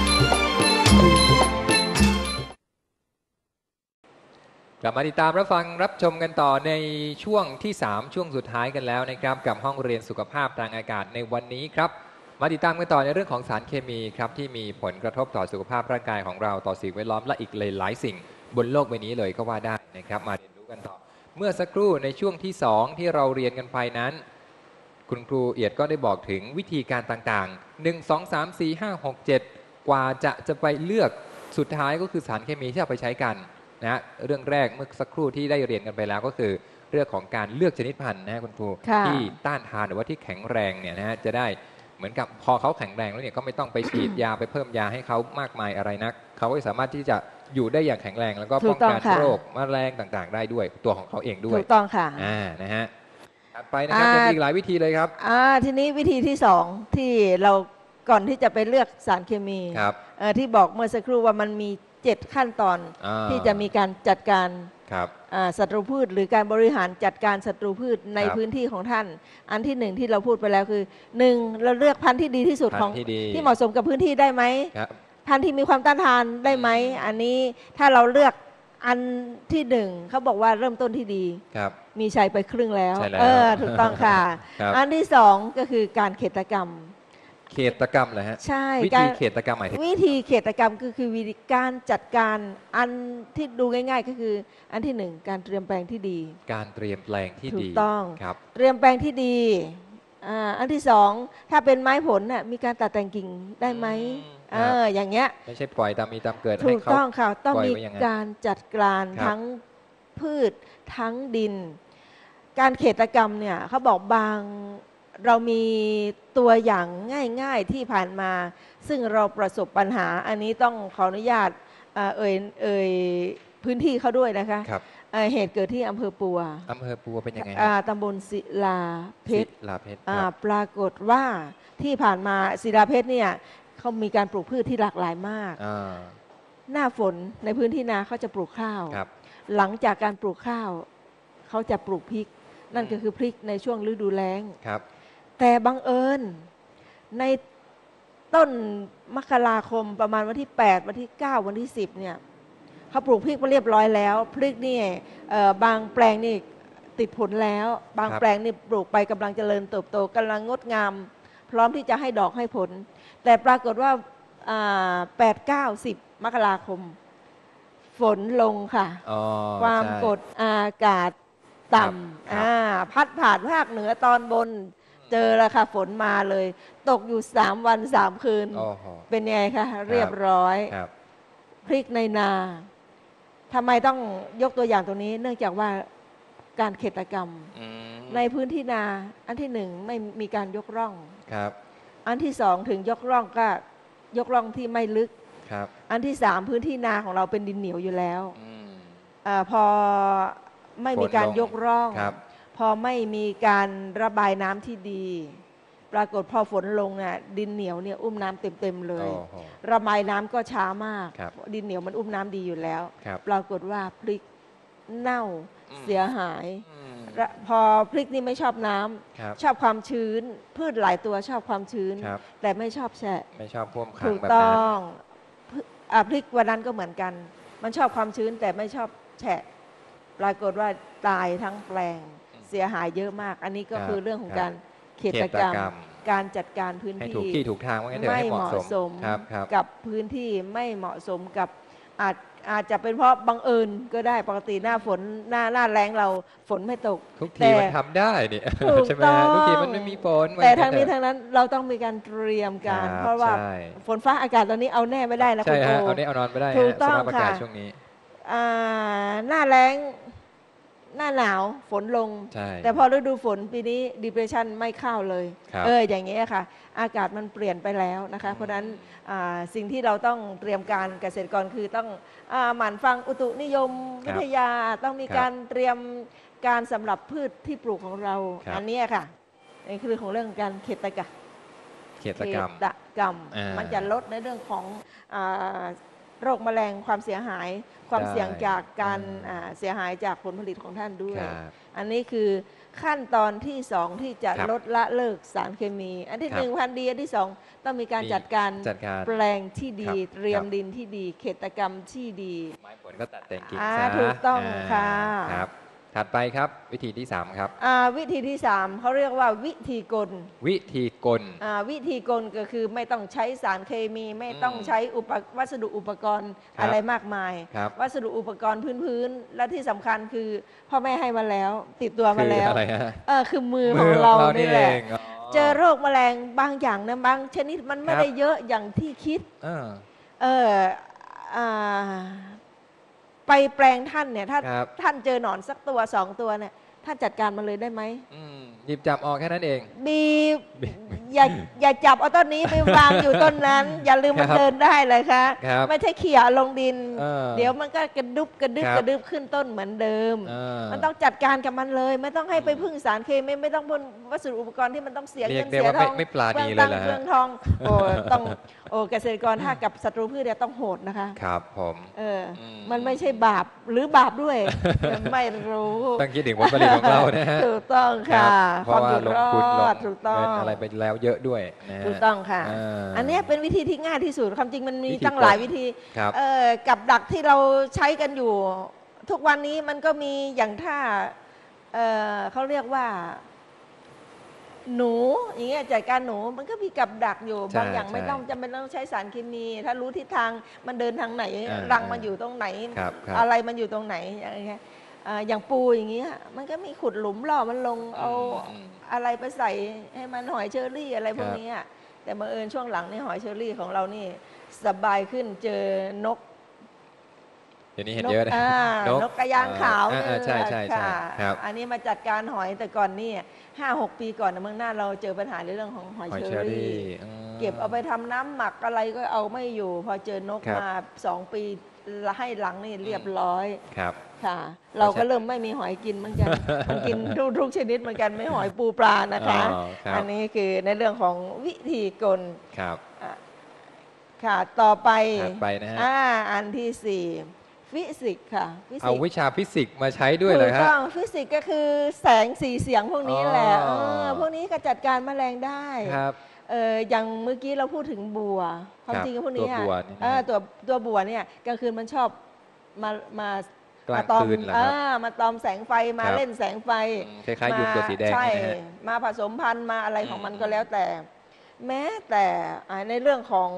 กลับมาติดตามรับฟังรับชมกันต่อในช่วงที่3ช่วงสุดท้ายกันแล้วนะครับกับห้องเรียนสุขภาพทางอากาศในวันนี้ครับมาติดตามกันต่อในเรื่องของสารเคมีครับที่มีผลกระทบต่อสุขภาพร่างกายของเราต่อสิ่งแวดล้อมและอีกหลายสิ่งบนโลกใบนี้เลยก็ว่าได้นะครับมาเรียนรู้กันต่อเมื่อสักครู่ในช่วงที่2ที่เราเรียนกันไปนั้นคุณครูเอียดก็ได้บอกถึงวิธีการต่างๆ1 2 3 4 5 6 7กว่าจะไปเลือกสุดท้ายก็คือสารเคมีที่เอาไปใช้กันนะเรื่องแรกเมื่อสักครู่ที่ได้เรียนกันไปแล้วก็คือเรื่องของการเลือกชนิดพันธุ์นะคุณครูที่ต้านทานหรือว่าที่แข็งแรงเนี่ยนะจะได้เหมือนกับพอเขาแข็งแรงแล้วเนี่ยก็ไม่ต้องไปฉีดยาไปเพิ่มยาให้เขามากมายอะไรนักเขาก็สามารถที่จะอยู่ได้อย่างแข็งแรงแล้วก็ป้องกันโรคแมลงต่างๆได้ด้วยตัวของเขาเองด้วยถูกต้องค่ะนะฮะถัดไปนะครับจะมีอีกหลายวิธีเลยครับทีนี้วิธีที่2ที่เราก่อนที่จะไปเลือกสารเคมีที่บอกเมื่อสักครู่ว่ามันมี7ขั้นตอนที่จะมีการจัดการศัตรูพืชหรือการบริหารจัดการศัตรูพืชในพื้นที่ของท่านอันที่1ที่เราพูดไปแล้วคือ1เราเลือกพันธุ์ที่ดีที่สุดของที่เหมาะสมกับพื้นที่ได้ไหมพันธุ์ที่มีความต้านทานได้ไหมอันนี้ถ้าเราเลือกอันที่1เขาบอกว่าเริ่มต้นที่ดีมีชัยไปครึ่งแล้วถูกต้องค่ะอันที่2ก็คือการเขตกรรมเขตกรรมเลยฮะใช่วิธีเขตกรรมหมายถึงวิธีเขตกรรมก็คือวิธีการจัดการอันที่ดูง่ายๆก็คืออันที่1การเตรียมแปลงที่ดีการเตรียมแปลงที่ดีถูกต้องครับเตรียมแปลงที่ดีอันที่2ถ้าเป็นไม้ผลน่ะมีการตัดแต่งกิ่งได้ไหมอย่างเงี้ยไม่ใช่ปล่อยตามมีตามเกิดถูกต้องค่ะต้องมีการจัดการทั้งพืชทั้งดินการเขตกรรมเนี่ยเขาบอกบางเรามีตัวอย่างง่ายๆที่ผ่านมาซึ่งเราประสบปัญหาอันนี้ต้องขออนุญาตเอ่ยพื้นที่เขาด้วยนะคะเหตุเกิดที่อำเภอปัวเป็นยังไงตำบลศิลาเพชรปรากฏว่าที่ผ่านมาศิลาเพชรเนี่ยเขามีการปลูกพืชที่หลากหลายมากหน้าฝนในพื้นที่นาเขาจะปลูกข้าวหลังจากการปลูกข้าวเขาจะปลูกพริกนั่นก็คือพริกในช่วงฤดูแล้งแต่บังเอิญในต้นมกราคมประมาณวันที่8วันที่9วันที่10เนี่ยเขาปลูกพริกมาเรียบร้อยแล้วพริกนี่บางแปลงนี่ติดผลแล้วบางแปลงนี่ปลูกไปกำลังเจริญเติบโตกำลังงดงามพร้อมที่จะให้ดอกให้ผลแต่ปรากฏว่า8 9 10มกราคมฝนลงค่ะความกดอากาศต่ำพัดผ่านภาคเหนือตอนบนเจอแล้วค่ะฝนมาเลยตกอยู่3 วัน 3 คืนเป็นไงคะเรียบร้อยพริกในนาทำไมต้องยกตัวอย่างตรงนี้เนื่องจากว่าการเขตกรรมในพื้นที่นาอันที่1ไม่มีการยกร่องอันที่2ถึงยกร่องก็ยกร่องที่ไม่ลึกอันที่3พื้นที่นาของเราเป็นดินเหนียวอยู่แล้วพอไม่มีการยกร่องพอไม่มีการระบายน้ำที่ดีปรากฏพอฝนลงน่ะดินเหนียวเนี่ยอุ้มน้ำเต็มเลยระบายน้ำก็ช้ามากดินเหนียวมันอุ้มน้ำดีอยู่แล้วปรากฏว่าพริกเน่าเสียหายพอพริกนี่ไม่ชอบน้ำชอบความชื้น พืชหลายตัวชอบความชื้น แต่ไม่ชอบแฉะไม่ชอบท่วมขังถูกแบบต้นั้อน งพริกวันนั้นก็เหมือนกัน มันชอบความชื้นแต่ไม่ชอบแฉะปรากฏว่าตายทั้งแปลงเสียหายเยอะมาก อันนี้ก็คือเรื่องของการเขตกรรมการจัดการพื้นให้ที่ถูกที่ถูกทางว่างั้นเถอะไม่ให้เหเหมาะมาะสสมมครับกับพื้นที่ไม่เหมาะสมกับอาจจะเป็นเพราะบังเอิญก็ได้ปกติหน้าฝนหน้าแล้งเราฝนไม่ตกทุกทีมันทำได้เนี่ยถูกใช่ไหมต้อฮะงทุกทีมันไม่มีฝนแต่ทั้งนี้ทั้งนั้นเราต้องมีการเตรียมการครับเพราะว่าใช่ฝนฟ้าอากาศตอนนี้เอาแน่ไม่ได้นะใช่คุณฮะโอเอาได้เอานอนไม่ได้ถูกฮะต้สองภาพอากาศค่ะช่วงนี้หน้าแล้งหน้าหนาวฝนลงใช่แต่พอฤดูฝนปีนี้ depression ไม่เข้าเลยครับอย่างเงี้ยค่ะ อากาศมันเปลี่ยนไปแล้วนะคะ เพราะฉะนั้นสิ่งที่เราต้องเตรียมการเกษตรกรคือต้องหมั่นฟังอุตุนิยมวิทยาต้องมีการเตรียมการสำหรับพืชที่ปลูกของเรา อันนี้ค่ะนี่คือของเรื่องการเขตกรรมเขตกรรมมันจะลดในเรื่องของโรคแมลงความเสียหายความเสี่ยงจากการเสียหายจากผลผลิตของท่านด้วย อันนี้คือขั้นตอนที่สองที่จะลดละเลิกสารเคมี อันที่หนึ่งพันดีอันที่สองต้องมีการจัดการแปลงที่ดีเตรียมดินที่ดีเขตกรรมที่ดีไม้ผลก็ตัดแต่งกิ่งซะถูกต้องค่ะครับถัดไปครับวิธีที่ 3 ครับวิธีที่3เขาเรียกว่าวิธีกลวิธีกลวิธีกลก็คือไม่ต้องใช้สารเคมีไม่ต้องใช้วัสดุอุปกรณ์อะไรมากมาย วัสดุอุปกรณ์พื้นๆและที่สำคัญคือพ่อแม่ให้มาแล้วติดตัวมาแล้วคืออะไรฮะคือมือของเรานี่แหละเองเจอโรคแมลงบางอย่างนะบางชนิดมันไม่ได้เยอะอย่างที่คิดไปแปลงท่านเนี่ยถ้าท่านเจอหนอนสักตัว2 ตัวเนี่ยท่านจัดการมันเลยได้ไหมหยิบจับออกแค่นั้นเองบีบอย่าจับเอาต้นนี้ไปวางอยู่ต้นนั้น อย่าลืมมันเดินได้เลยค่ะไม่ใช่เขี่ยลงดิน เดี๋ยวมันก็กระดึบกระดึบขึ้นต้นเหมือนเดิม มันต้องจัดการกับมันเลย ไม่ต้องให้ไปพึ่งสารเคมีไม่ต้องพึ่งวัสดุอุปกรณ์ที่มันต้องเสียเงินเสียทองไม่ปราณีเปเลยเหรอเปลืองทองต้องเกษตรกรถ้ากับศัตรูพืชเนี่ยต้องโหดนะคะครับผมมันไม่ใช่บาปหรือบาปด้วยไม่รู้ต้องคิดถึงผลผลิตของเรานะฮะถูกต้องค่ะเพราะว่าลงทุนลงถูกต้องเงินอะไรไปแล้วเยอะด้วยนะฮะถูกต้องค่ะอันนี้เป็นวิธีที่ง่ายที่สุดความจริงมันมีตั้งหลายวิธีกับดักที่เราใช้กันอยู่ ทุกวันนี้มันก็มีอย่างถ้าเขาเรียกว่าหนูอย่างเงี้ยจัดการหนูมันก็มีกับดักอยู่บางอย่างไม่ต้องจำเป็นต้องใช้สารเคมีถ้ารู้ทิศทางมันเดินทางไหนรังมันอยู่ตรงไหนอะไรมันอยู่ตรงไหนอย่างเงี้ยอย่างปูอย่างเงี้ยมันก็มีขุดหลุมล่อมันลงเอาอะไรไปใส่ให้มันหอยเชอรี่อะไรพวกนี้แต่บังเอิญช่วงหลังนี่หอยเชอรี่ของเรานี่สบายขึ้นเจอนกเดี๋ยวนี้เห็นเยอะนะนกกระยางขาวใช่ใช่ใช่ครับอันนี้มาจัดการหอยแต่ก่อนนี่5-6 ปีก่อนเมืองหน้าเราเจอปัญหาในเรื่องของหอยเชอรี่เก็บเอาไปทำน้ำหมักอะไรก็เอาไม่อยู่พอเจอนกมา2 ปีให้หลังนี่เรียบร้อยครับค่ะเราก็เริ่มไม่มีหอยกินเหมือนกันมันกินทุกชนิดเหมือนกันไม่หอยปูปลานะคะอันนี้คือในเรื่องของวิธีกลครับค่ะต่อไปนะฮะอันที่4ฟิสิกส์ค่ะเอาวิชาฟิสิกส์มาใช้ด้วยเลยครับถูกต้องฟิสิกส์ก็คือแสงสีเสียงพวกนี้แหละพวกนี้ก็จัดการแมลงได้ครับอย่างเมื่อกี้เราพูดถึงบัวความจริงพวกนี้ตัวบัวเนี่ยกลางคืนมันชอบมาตอมมาตอมแสงไฟมาเล่นแสงไฟคล้ายๆยุงตัวสีแดงใช่มาผสมพันธุ์มาอะไรของมันก็แล้วแต่แม้แต่ในเรื่องของ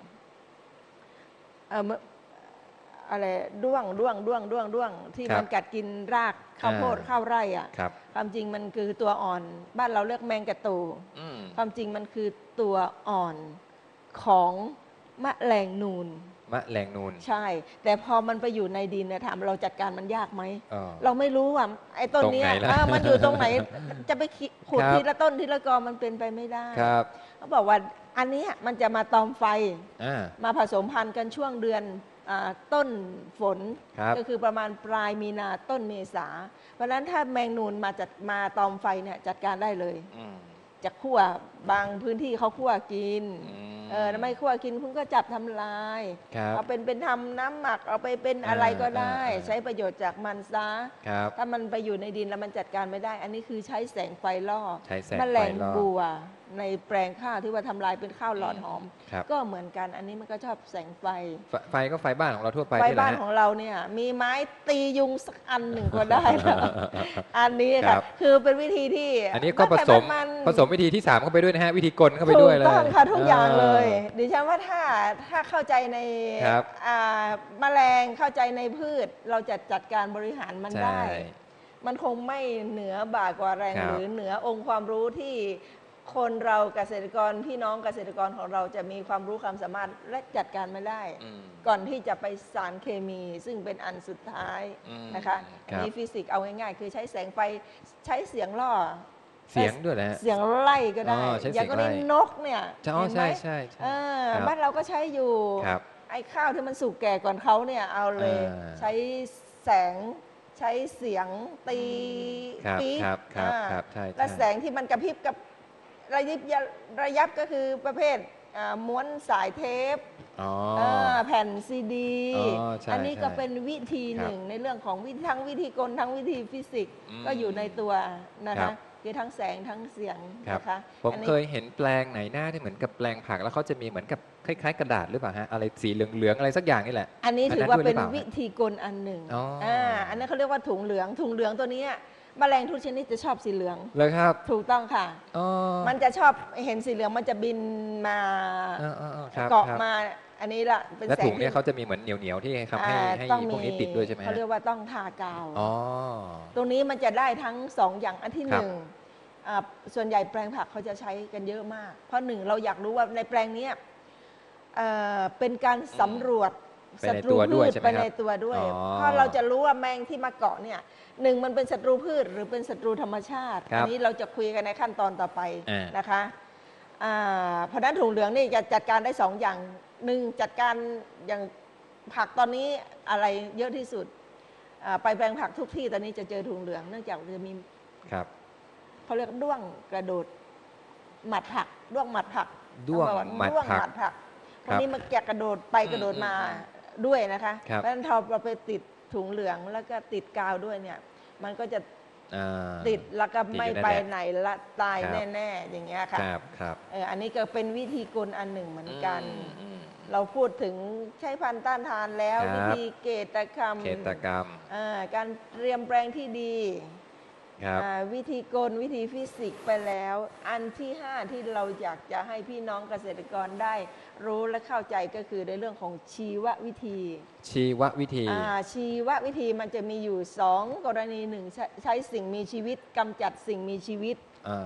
อะไรด้วงที่มันกัดกินรากข้าวโพดข้าวไร่ความจริงมันคือตัวอ่อนบ้านเราเรียกแมงกะตูความจริงมันคือตัวอ่อนของมะแรงนูนใช่แต่พอมันไปอยู่ในดินเนี่ยถามเราจัดการมันยากไหมเราไม่รู้ว่าไอ้ต้นนี้มันอยู่ตรงไหนจะไปขุดทีละต้นทีละกอมันเป็นไปไม่ได้เขาบอกว่าอันนี้มันจะมาตอมไฟมาผสมพันธุ์กันช่วงเดือนต้นฝนก็คือประมาณปลายมีนาต้นเมษาเพราะฉะนั้นถ้าแมงนูนมาตอมไฟเนี่ยจัดการได้เลยจะคั่วบางพื้นที่เขาคั่วกินไม่คั่วกินคุณก็จับทำลาย เอาเป็นทำน้ำหมักเอาไปเป็นอะไรก็ได้ ใช้ประโยชน์จากมันซะถ้ามันไปอยู่ในดินแล้วมันจัดการไม่ได้ อันนี้คือใช้แสงไฟล่อแมลงบัวในแปลงข้าวที่ว่าทำลายเป็นข้าวหลอดหอมก็เหมือนกันอันนี้มันก็ชอบแสงไฟก็ไฟบ้านของเราทั่วไปไฟบ้านของเราเนี่ยมีไม้ตียุงสักอันหนึ่งก็ได้อันนี้ค่ะคือเป็นวิธีที่อันนี้ก็ผสมวิธีที่3เข้าไปด้วยนะฮะวิธีกลเข้าไปด้วยเลยถูกต้องค่ะทุกอย่างเลยดิฉันว่าถ้าเข้าใจในแมลงเข้าใจในพืชเราจะจัดการบริหารมันได้มันคงไม่เหนือบ่ากว่าแรงหรือเหนือองค์ความรู้ที่คนเราเกษตรกรพี่น้องเกษตรกรของเราจะมีความรู้ความสามารถและจัดการไม่ได้ก่อนที่จะไปสารเคมีซึ่งเป็นอันสุดท้ายนะคะมีฟิสิกส์เอาง่ายๆคือใช้แสงไฟใช้เสียงล่อเสียงด้วยนะเสียงไล่ก็ได้อย่างกรณีนกเนี่ยเห็นไหมบ้านเราก็ใช้อยู่ไอ้ข้าวที่มันสุกแก่ก่อนเขาเนี่ยเอาเลยใช้แสงใช้เสียงตีปี๊และแสงที่มันกระพริบกับระยับก็คือประเภทม้วนสายเทปแผ่นซีดีอันนี้ก็เป็นวิธีหนึ่งในเรื่องของทั้งวิธีกลทั้งวิธีฟิสิกส์ก็อยู่ในตัวนะคะคือทั้งแสงทั้งเสียงนะคะผมเคยเห็นแปลงไหนหน้าที่เหมือนกับแปลงผักแล้วเขาจะมีเหมือนกับคล้ายๆกระดาษหรือเปล่าฮะอะไรสีเหลืองๆอะไรสักอย่างนี่แหละอันนี้ถือว่าเป็นวิธีกลอันหนึ่งอันนั้นเขาเรียกว่าถุงเหลืองตัวนี้แมลงทุกชนิดจะชอบสีเหลืองเลยครับถูกต้องค่ะมันจะชอบเห็นสีเหลืองมันจะบินมาเกาะมาอันนี้ละเป็นแสงและถุงนี้เขาจะมีเหมือนเหนียวๆที่ทำให้พวกนี้ติดด้วยใช่ไหมเขาเรียกว่าต้องทากาวตรงนี้มันจะได้ทั้ง2อย่างอันที่1ส่วนใหญ่แปลงผักเขาจะใช้กันเยอะมากเพราะ1เราอยากรู้ว่าในแปลงนี้เป็นการสำรวจศัตรูพืชไปในตัวด้วยเพราะเราจะรู้ว่าแมงที่มาเกาะเนี่ย1มันเป็นศัตรูพืชหรือเป็นศัตรูธรรมชาติอันนี้เราจะคุยกันในขั้นตอนต่อไปนะคะเพราะนั้นถุงเหลืองนี่จะจัดการได้2อย่าง1จัดการอย่างผักตอนนี้อะไรเยอะที่สุดไปแปลงผักทุกที่ตอนนี้จะเจอถุงเหลืองเนื่องจากจะมีเขาเรียกด้วงกระโดดหมัดผักด้วงหมัดผักวันนี้มันจะกระโดดไปกระโดดมาด้วยนะคะเพราะฉะนั้นเราไปติดถุงเหลืองแล้วก็ติดกาวด้วยเนี่ยมันก็จะติดแล้วก็ไม่ไปไหนละตายแน่ๆอย่างเงี้ยค่ะอันนี้ก็เป็นวิธีกลอันหนึ่งเหมือนกันเราพูดถึงใช้พันธุ์ต้านทานแล้ววิธีเกษตรกรรมการเตรียมแปลงที่ดีวิธีกลวิธีฟิสิกส์ไปแล้วอันที่5ที่เราอยากจะให้พี่น้องเกษตรกรได้รู้และเข้าใจก็คือในเรื่องของชีววิธีชีววิธีมันจะมีอยู่2กรณี1ใช้สิ่งมีชีวิตกำจัดสิ่งมีชีวิต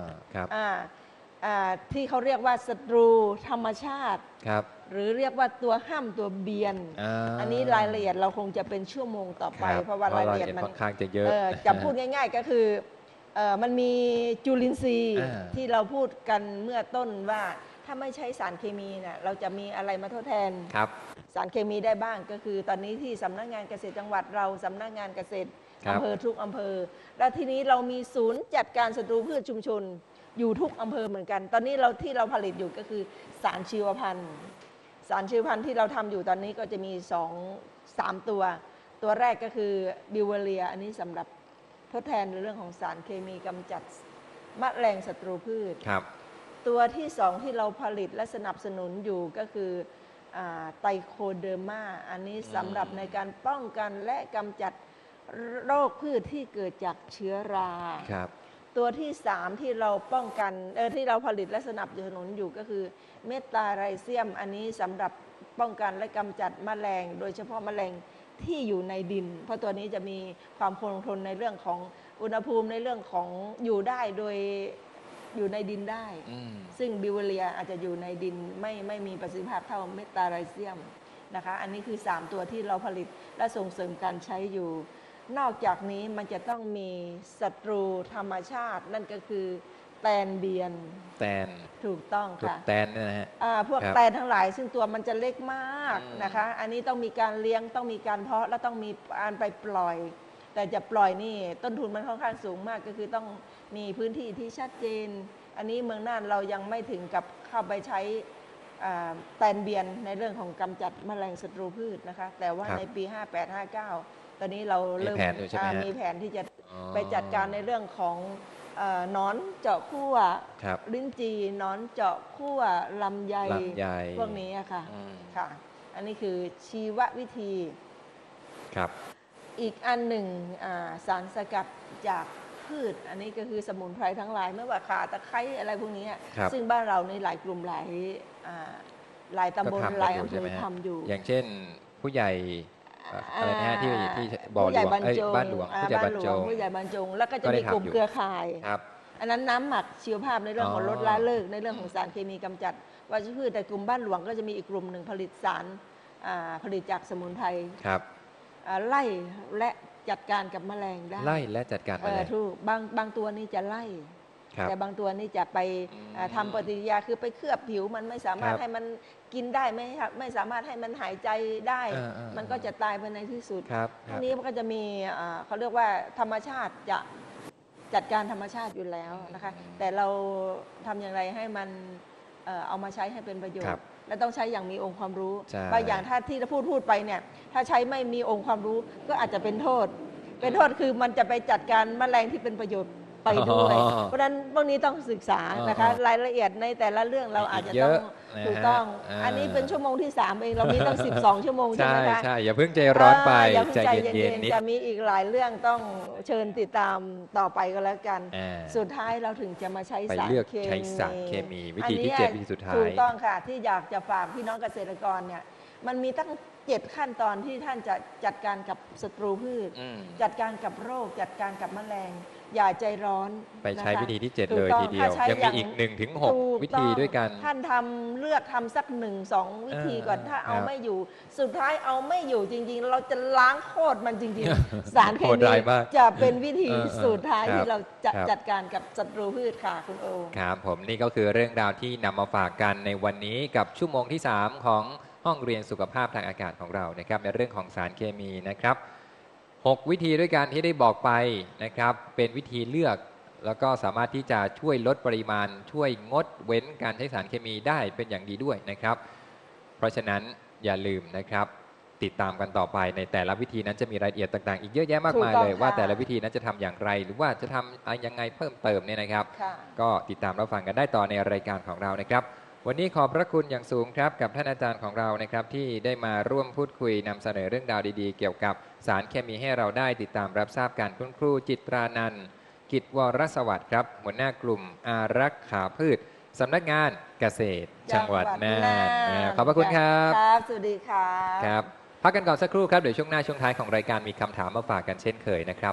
ที่เขาเรียกว่าศัตรูธรรมชาติหรือเรียกว่าตัวห้ามตัวเบียนอันนี้รายละเอียดเราคงจะเป็นชั่วโมงต่อไปเพราะว่ารายละเอียดมันค่อนข้างจะเยอะจะพูดง่ายๆก็คือมันมีจุลินทรีย์ที่เราพูดกันเมื่อต้นว่าถ้าไม่ใช้สารเคมีเนี่ยเราจะมีอะไรมาทดแทนสารเคมีได้บ้างก็คือตอนนี้ที่สำนักงานเกษตรจังหวัดเราสำนักงานเกษตรอำเภอทุกอำเภอและทีนี้เรามีศูนย์จัดการศัตรูพืชชุมชนอยู่ทุกอำเภอเหมือนกันตอนนี้ที่เราผลิตอยู่ก็คือสารชีวพันธุ์ที่เราทำอยู่ตอนนี้ก็จะมี3 ตัวแรกก็คือบิวเวอเรียอันนี้สำหรับทดแทนในเรื่องของสารเคมีกำจัดแมลงศัตรูพืชตัวที่2ที่เราผลิตและสนับสนุนอยู่ก็คือไตโคเดอร์มาอันนี้สำหรับในการป้องกันและกำจัดโรคพืชที่เกิดจากเชื้อราตัวที่3ที่เราป้องกันที่เราผลิตและสนับสนุนอยู่ก็คือเมตาไรเซียมอันนี้สำหรับป้องกันและกำจัดแมลงโดยเฉพาะแมลงที่อยู่ในดินเพราะตัวนี้จะมีความคงทนในเรื่องของอุณหภูมิในเรื่องของอยู่ได้โดยอยู่ในดินได้ซึ่งบิวเวอเรียอาจจะอยู่ในดินไม่มีประสิทธิภาพเท่าเมตาไรเซียมนะคะอันนี้คือ3ตัวที่เราผลิตและส่งเสริมการใช้อยู่นอกจากนี้มันจะต้องมีศัตรูธรรมชาตินั่นก็คือแตนเบียนถูกต้องค่ะแตนนะฮะพวกแตนทั้งหลายซึ่งตัวมันจะเล็กมากนะคะอันนี้ต้องมีการเลี้ยงต้องมีการเพาะและต้องมีการไปปล่อยแต่จะปล่อยนี่ต้นทุนมันค่อนข้างสูงมากก็คือต้องมีพื้นที่ที่ชัดเจนอันนี้เมืองน่านเรายังไม่ถึงกับเข้าไปใช้แตนเบียนในเรื่องของกำจัดแมลงศัตรูพืชนะคะแต่ว่าในปี 58-59 ตอนนี้เราเริ่มมีแผนที่จะไปจัดการในเรื่องของหนอนเจาะขั้วลิ้นจี่หนอนเจาะขั้วลำไยพวกนี้ค่ะค่ะอันนี้คือชีววิธีครับอีกอันหนึ่งสารสกัดจากพืชอันนี้ก็คือสมุนไพรทั้งหลายไม่ว่าข่าตะไคร้อะไรพวกนี้ซึ่งบ้านเราในหลายกลุ่มหลายตำบลหลายอำเภอทำอยู่อย่างเช่นผู้ใหญ่อะไรนะที่บ่อหลวงบ้านหลวงผู้ใหญ่บรรจงแล้วก็จะมีกลุ่มเครือข่ายอันนั้นน้ำหมักชีวภาพในเรื่องของลดละเลิกในเรื่องของสารเคมีกำจัดวัชพืชแต่กลุ่มบ้านหลวงก็จะมีอีกกลุ่มหนึ่งผลิตสารผลิตจากสมุนไพรไล่และจัดการกับแมลงได้ไล่และจัดการแมลงถูกบางตัวนี่จะไล่แต่บางตัวนี่จะไปทำปฏิกิริยาคือไปเคลือบผิวมันไม่สามารถให้มันกินได้ไม่สามารถให้มันหายใจได้มันก็จะตายไปในที่สุดทีนี้มันก็จะมีเขาเรียกว่าธรรมชาติจะจัดการธรรมชาติอยู่แล้วนะคะแต่เราทำอย่างไรให้มันเอามาใช้ให้เป็นประโยชน์และต้องใช้อย่างมีองค์ความรู้บางอย่างถ้าที่เราพูดไปเนี่ยถ้าใช้ไม่มีองค์ความรู้ก็อาจจะเป็นโทษคือมันจะไปจัดการแมลงที่เป็นประโยชน์ไปด้วยเพราะฉะนั้นพวกนี้ต้องศึกษานะคะรายละเอียดในแต่ละเรื่องเราอาจจะต้องถูกต้องอันนี้เป็นชั่วโมงที่3เองเรามีตั้ง12ชั่วโมงใช่ไหมคะใช่อย่าเพิ่งใจร้อนไปใจเย็นๆจะมีอีกหลายเรื่องต้องเชิญติดตามต่อไปก็แล้วกันสุดท้ายเราถึงจะมาใช้สารเคมีวิธีที่7วิธีสุดท้ายถูกต้องค่ะที่อยากจะฝากพี่น้องเกษตรกรเนี่ยมันมีตั้ง7ขั้นตอนที่ท่านจะจัดการกับศัตรูพืชจัดการกับโรคจัดการกับแมลงอย่าใจร้อนไปใช้วิธีที่7เลยทีเดียวยังมีอีก 1-6 วิธีด้วยกันท่านเลือกทำสัก 1-2 วิธีก่อนถ้าเอาไม่อยู่สุดท้ายเอาไม่อยู่จริงๆเราจะล้างโคตรมันจริงๆสารเคมีจะเป็นวิธีสุดท้ายที่เราจะจัดการกับศัตรูพืชค่ะคุณโอครับผมนี่ก็คือเรื่องราวที่นำมาฝากกันในวันนี้กับชั่วโมงที่3ของห้องเรียนสุขภาพทางอากาศของเรานะครับในเรื่องของสารเคมีนะครับ6 วิธีด้วยกันที่ได้บอกไปนะครับเป็นวิธีเลือกแล้วก็สามารถที่จะช่วยลดปริมาณช่วยงดเว้นการใช้สารเคมีได้เป็นอย่างดีด้วยนะครับเพราะฉะนั้นอย่าลืมนะครับติดตามกันต่อไปในแต่ละวิธีนั้นจะมีรายละเอียดต่างๆอีกเยอะแยะมากมายเลยว่าแต่ละวิธีนั้นจะทำอย่างไรหรือว่าจะทำยังไงเพิ่มเติมเนี่ยนะครับก็ติดตามรับฟังกันได้ต่อในรายการของเรานะครับวันนี้ขอบพระคุณอย่างสูงครับกับท่านอาจารย์ของเรานะครับที่ได้มาร่วมพูดคุยนำเสนอเรื่องราวดีๆเกี่ยวกับสารเคมีให้เราได้ติดตามรับทราบการคุณครูจิตรานันท์กิจวรสวัสดิ์ครับหัวหน้ากลุ่มอารักขาพืชสำนักงานเกษตรจังหวัดน่านขอบพระคุณครับสวัสดีครับครับพักกันก่อนสักครู่ครับเดี๋ยวช่วงหน้าช่วงท้ายของรายการมีคำถามมาฝากกันเช่นเคยนะครับ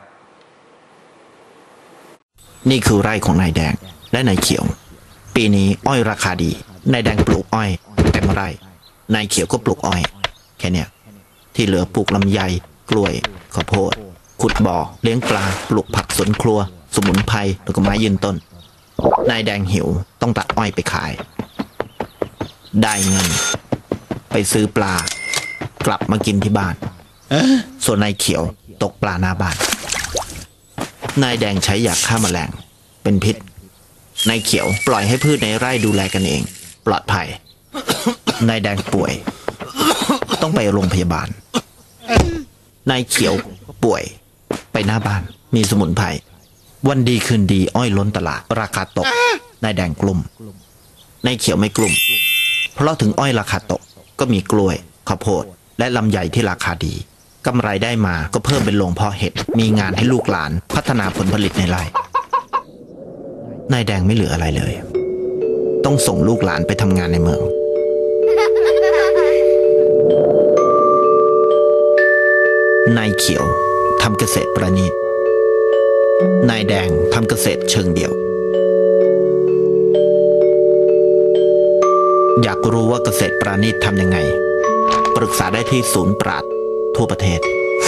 นี่คือไร่ของนายแดงและนายเขียวปีนี้อ้อยราคาดีนายแดงปลูกอ้อยเต็มไร่นายเขียวก็ปลูกอ้อยแค่เนี้ยที่เหลือปลูกลำไยกล้วยข้าวโพดขุดบ่อเลี้ยงปลาปลูกผักสวนครัวสมุนไพรแล้วก็ไม้ยืนต้นนายแดงหิวต้องตัดอ้อยไปขายได้เงินไปซื้อปลากลับมากินที่บ้านส่วนนายเขียวตกปลาหน้าบ้านนายแดงใช้ยาฆ่าแมลงเป็นพิษนายเขียวปล่อยให้พืชในไร่ดูแลกันเองปลอดภัยนายแดงป่วยต้องไปโรงพยาบาลนายเขียวป่วยไปหน้าบ้านมีสมุนไพรวันดีคืนดีอ้อยล้นตลาดราคาตกนายแดงกลุ่มนายเขียวไม่กลุ่มเพราะถึงอ้อยราคาตกก็มีกล้วยข้าวโพดและลำไยที่ราคาดีกำไรได้มาก็เพิ่มเป็นโรงเพาะเห็ดมีงานให้ลูกหลานพัฒนาผลผลิตในไร่นายแดงไม่เหลืออะไรเลยต้องส่งลูกหลานไปทำงานในเมืองนายเขียวทำเกษตรประณีตนายแดงทำเกษตรเชิงเดี่ยวอยากรู้ว่าเกษตรประณีตทำยังไงปรึกษาได้ที่ศูนย์ปราชญ์ทั่วประเทศ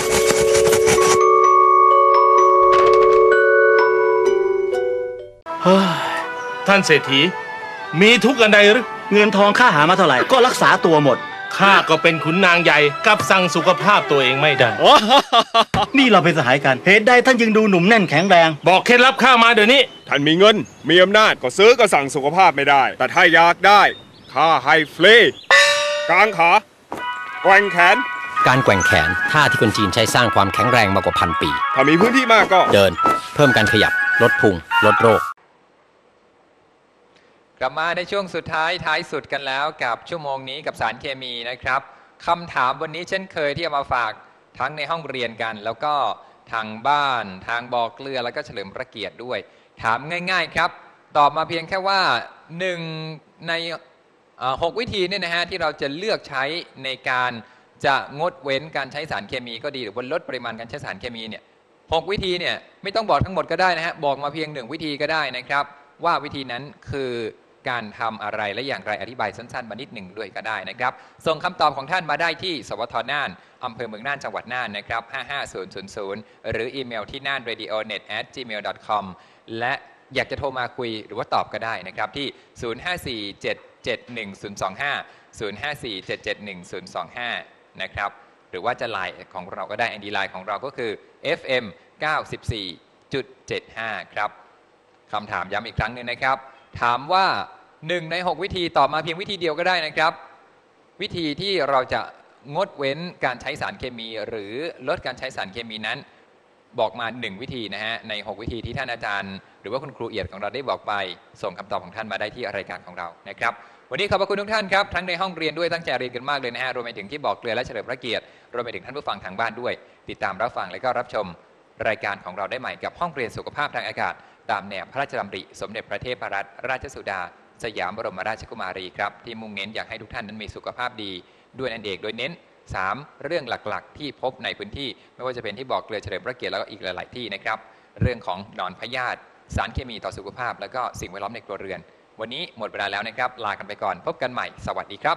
ท่านเศรษฐีมีทุกข์อันใดหรือเงินทองข้าหามาเท่าไหร่ก็รักษาตัวหมดข้าก็เป็นขุนนางใหญ่กับสั่งสุขภาพตัวเองไม่ได้นี่เราเป็นสหายกันเหตุใดท่านยังดูหนุ่มแน่นแข็งแรงบอกเคล็ดลับข้ามาเดี๋ยวนี้ท่านมีเงินมีอำนาจก็ซื้อก็สั่งสุขภาพไม่ได้แต่ถ้าอยากได้ข้าให้ฟรีกางขาแกว่งแขนการแกว่งแขนท่าที่คนจีนใช้สร้างความแข็งแรงมากว่า1,000 ปีถ้ามีพื้นที่มากก็เดิน เพิ่มการขยับ ลดพุง ลดโรคกลับมาในช่วงสุดท้ายท้ายสุดกันแล้วกับชั่วโมงนี้กับสารเคมีนะครับคำถามวันนี้เช่นเคยที่เอามาฝากทั้งในห้องเรียนกัน แล้วก็ทางบ้านทางบ่อเกลือแล้วก็เฉลิมพระเกียรติด้วย ถามง่ายๆครับตอบมาเพียงแค่ว่า1ใน6 วิธีเนี่ยนะฮะที่เราจะเลือกใช้ในการจะงดเว้นการใช้สารเคมีก็ดีหรือว่าลดปริมาณการใช้สารเคมีเนี่ย6 วิธีเนี่ยไม่ต้องบอกทั้งหมดก็ได้นะฮะบอกมาเพียง1 วิธีก็ได้นะครับว่าวิธีนั้นคือการทำอะไรและอย่างไรอธิบายสั้นๆมานิดหนึ่งด้วยก็ได้นะครับส่งคำตอบของท่านมาได้ที่สวทน่านอำเภอเมืองน่านจังหวัดน่านนะครับ55000หรืออีเมลที่น่าน radionet@gmail.com และอยากจะโทรมาคุยหรือว่าตอบก็ได้นะครับที่0547711025 0547711025นะครับหรือว่าจะไลน์ของเราก็ได้ ID ไลน์ของเราก็คือ FM 94.75 ครับคำถามย้ำอีกครั้งหนึ่งนะครับถามว่า1ใน6 วิธีตอบมาเพียงวิธีเดียวก็ได้นะครับวิธีที่เราจะงดเว้นการใช้สารเคมีหรือลดการใช้สารเคมีนั้นบอกมา1 วิธีนะฮะใน6 วิธีที่ท่านอาจารย์หรือว่าคุณครูเอียดของเราได้บอกไปส่งคำตอบของท่านมาได้ที่รายการของเรานะครับวันนี้ขอบพระคุณทุกท่านครับทั้งในห้องเรียนด้วยตั้งใจเรียนกันมากเลยนะฮะรวมไปถึงที่บ่อเกลือและเฉลิมพระเกียรติรวมไปถึงท่านผู้ฟังทางบ้านด้วยติดตามรับฟังและก็รับชมรายการของเราได้ใหม่กับห้องเรียนสุขภาพทางอากาศตามแนวพระราชดำริสมเด็จพระเทพรัตนราชสุดาสยามบรมราชกุมารีครับที่มุ่งเน้นอยากให้ทุกท่านนั้นมีสุขภาพดีด้วยนั่นเองโดยเน้น3 เรื่องหลักๆที่พบในพื้นที่ไม่ว่าจะเป็นที่บ่อเกลือเฉลิมพระเกียรติแล้วก็อีกหลายๆที่นะครับเรื่องของหนอนพยาธิสารเคมีต่อสุขภาพแล้วก็สิ่งแวดล้อมในครัวเรือนวันนี้หมดเวลาแล้วนะครับลากันไปก่อนพบกันใหม่สวัสดีครับ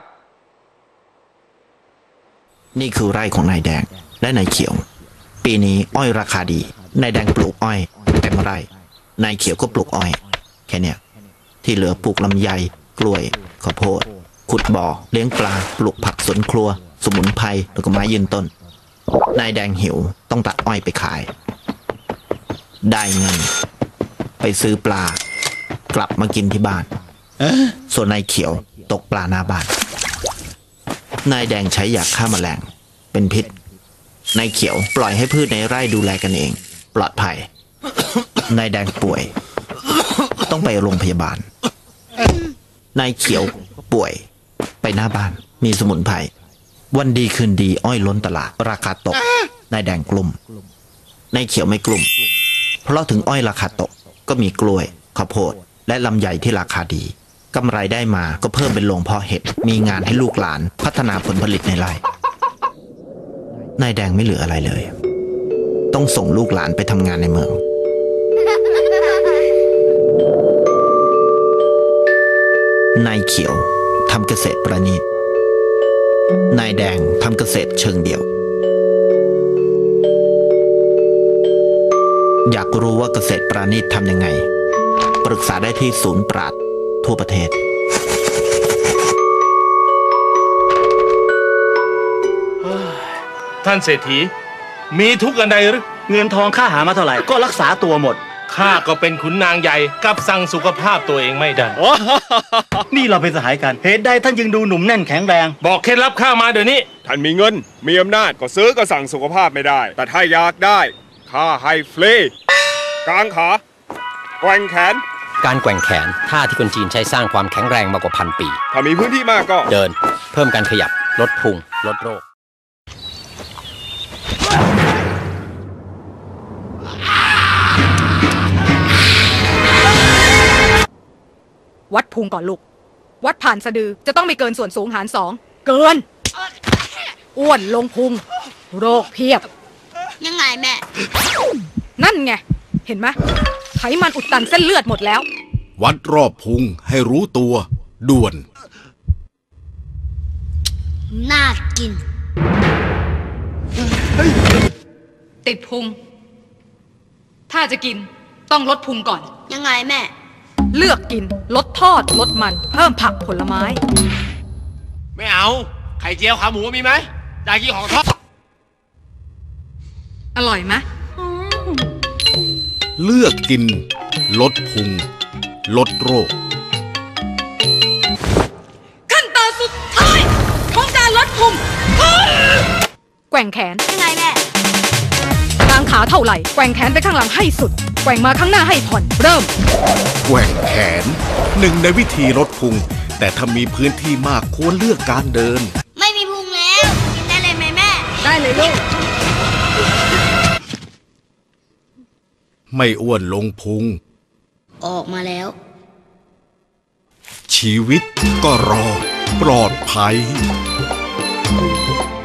นี่คือไร่ของนายแดงและนายเขียวปีนี้อ้อยราคาดีนายแดงปลูกอ้อยเต็มไร่นายเขียวก็ปลูกอ้อยแค่เนี้ยที่เหลือปลูกลำไยกล้วยข้าวโพดขุดบ่อเลี้ยงปลาปลูกผักสวนครัวสมุนไพรแล้วก็ไม้ยืนต้นนายแดงหิวต้องตัดอ้อยไปขายได้เงินไปซื้อปลากลับมากินที่บ้านส่วนนายเขียวตกปลาหน้าบ้านนายแดงใช้ยาฆ่าแมลงเป็นพิษนายเขียวปล่อยให้พืชในไร่ดูแลกันเองปลอดภัยนายแดงป่วยต้องไปโรงพยาบาลนายเขียวป่วยไปหน้าบ้านมีสมุนไพรวันดีคืนดีอ้อยล้นตลาดราคาตกนายแดงกลุ่มนายเขียวไม่กลุ่มเพราะถึงอ้อยราคาตกก็มีกล้วยข้าวโพดและลำไยที่ราคาดีกำไรได้มาก็เพิ่มเป็นโรงเพาะเห็ดมีงานให้ลูกหลานพัฒนาผลผลิตในไร่นายแดงไม่เหลืออะไรเลยต้องส่งลูกหลานไปทำงานในเมืองนายเขียวทำเกษตรประณีตนายแดงทำเกษตรเชิงเดี่ยวอยากรู้ว่าเกษตรประณีตทำยังไงปรึกษาได้ที่ศูนย์ปราชญ์ทั่วประเทศท่านเศรษฐีมีทุกข์อันใดหรือเงินทองข้าหามาเท่าไหร่ก็รักษาตัวหมดข้าก็เป็นขุนนางใหญ่กับสั่งสุขภาพตัวเองไม่ได้นี่เราเป็นสหายกันเหตุใดท่านยังดูหนุ่มแน่นแข็งแรงบอกเคล็ดลับข้ามาเดี๋ยวนี้ท่านมีเงินมีอำนาจก็ซื้อก็สั่งสุขภาพไม่ได้แต่ถ้าอยากได้ข้าให้ฟรีกางขาแกว่งแขนการแกว่งแขนท่าที่คนจีนใช้สร้างความแข็งแรงมากว่า1,000 ปีถ้ามีพื้นที่มากก็เดินเพิ่มการขยับลดพุงลดโรควัดพุงก่อนลูกวัดผ่านสะดือจะต้องไม่เกินส่วนสูงหาร2เกินอ้วนลงพุงโรคเพียบยังไงแม่นั่นไงเห็นไหมไขมันอุดตันเส้นเลือดหมดแล้ววัดรอบพุงให้รู้ตัวด่วนน่ากินติดพุงถ้าจะกินต้องลดพุงก่อนยังไงแม่เลือกกินลดทอดลดมันเพิ่มผักผลไม้ไม่เอาไข่เจียวขาหมูมีไหมอยากกินของทอดอร่อยไหมเลือกกินลดพุงลดโรคลดพุงแกว่งแขนยังไงแม่กางขาเท่าไหร่แกว่งแขนไปข้างหลังให้สุดแกว่งมาข้างหน้าให้ผ่อนเริ่มแกว่งแขนหนึ่งในวิธีลดพุง แต่ถ้ามีพื้นที่มากควรเลือกการเดินไม่มีพุงแล้ว กินได้เลยไหมแม่ได้เลยลูกไม่อ้วนลงพุงออกมาแล้วชีวิตก็รอดปลอดภัย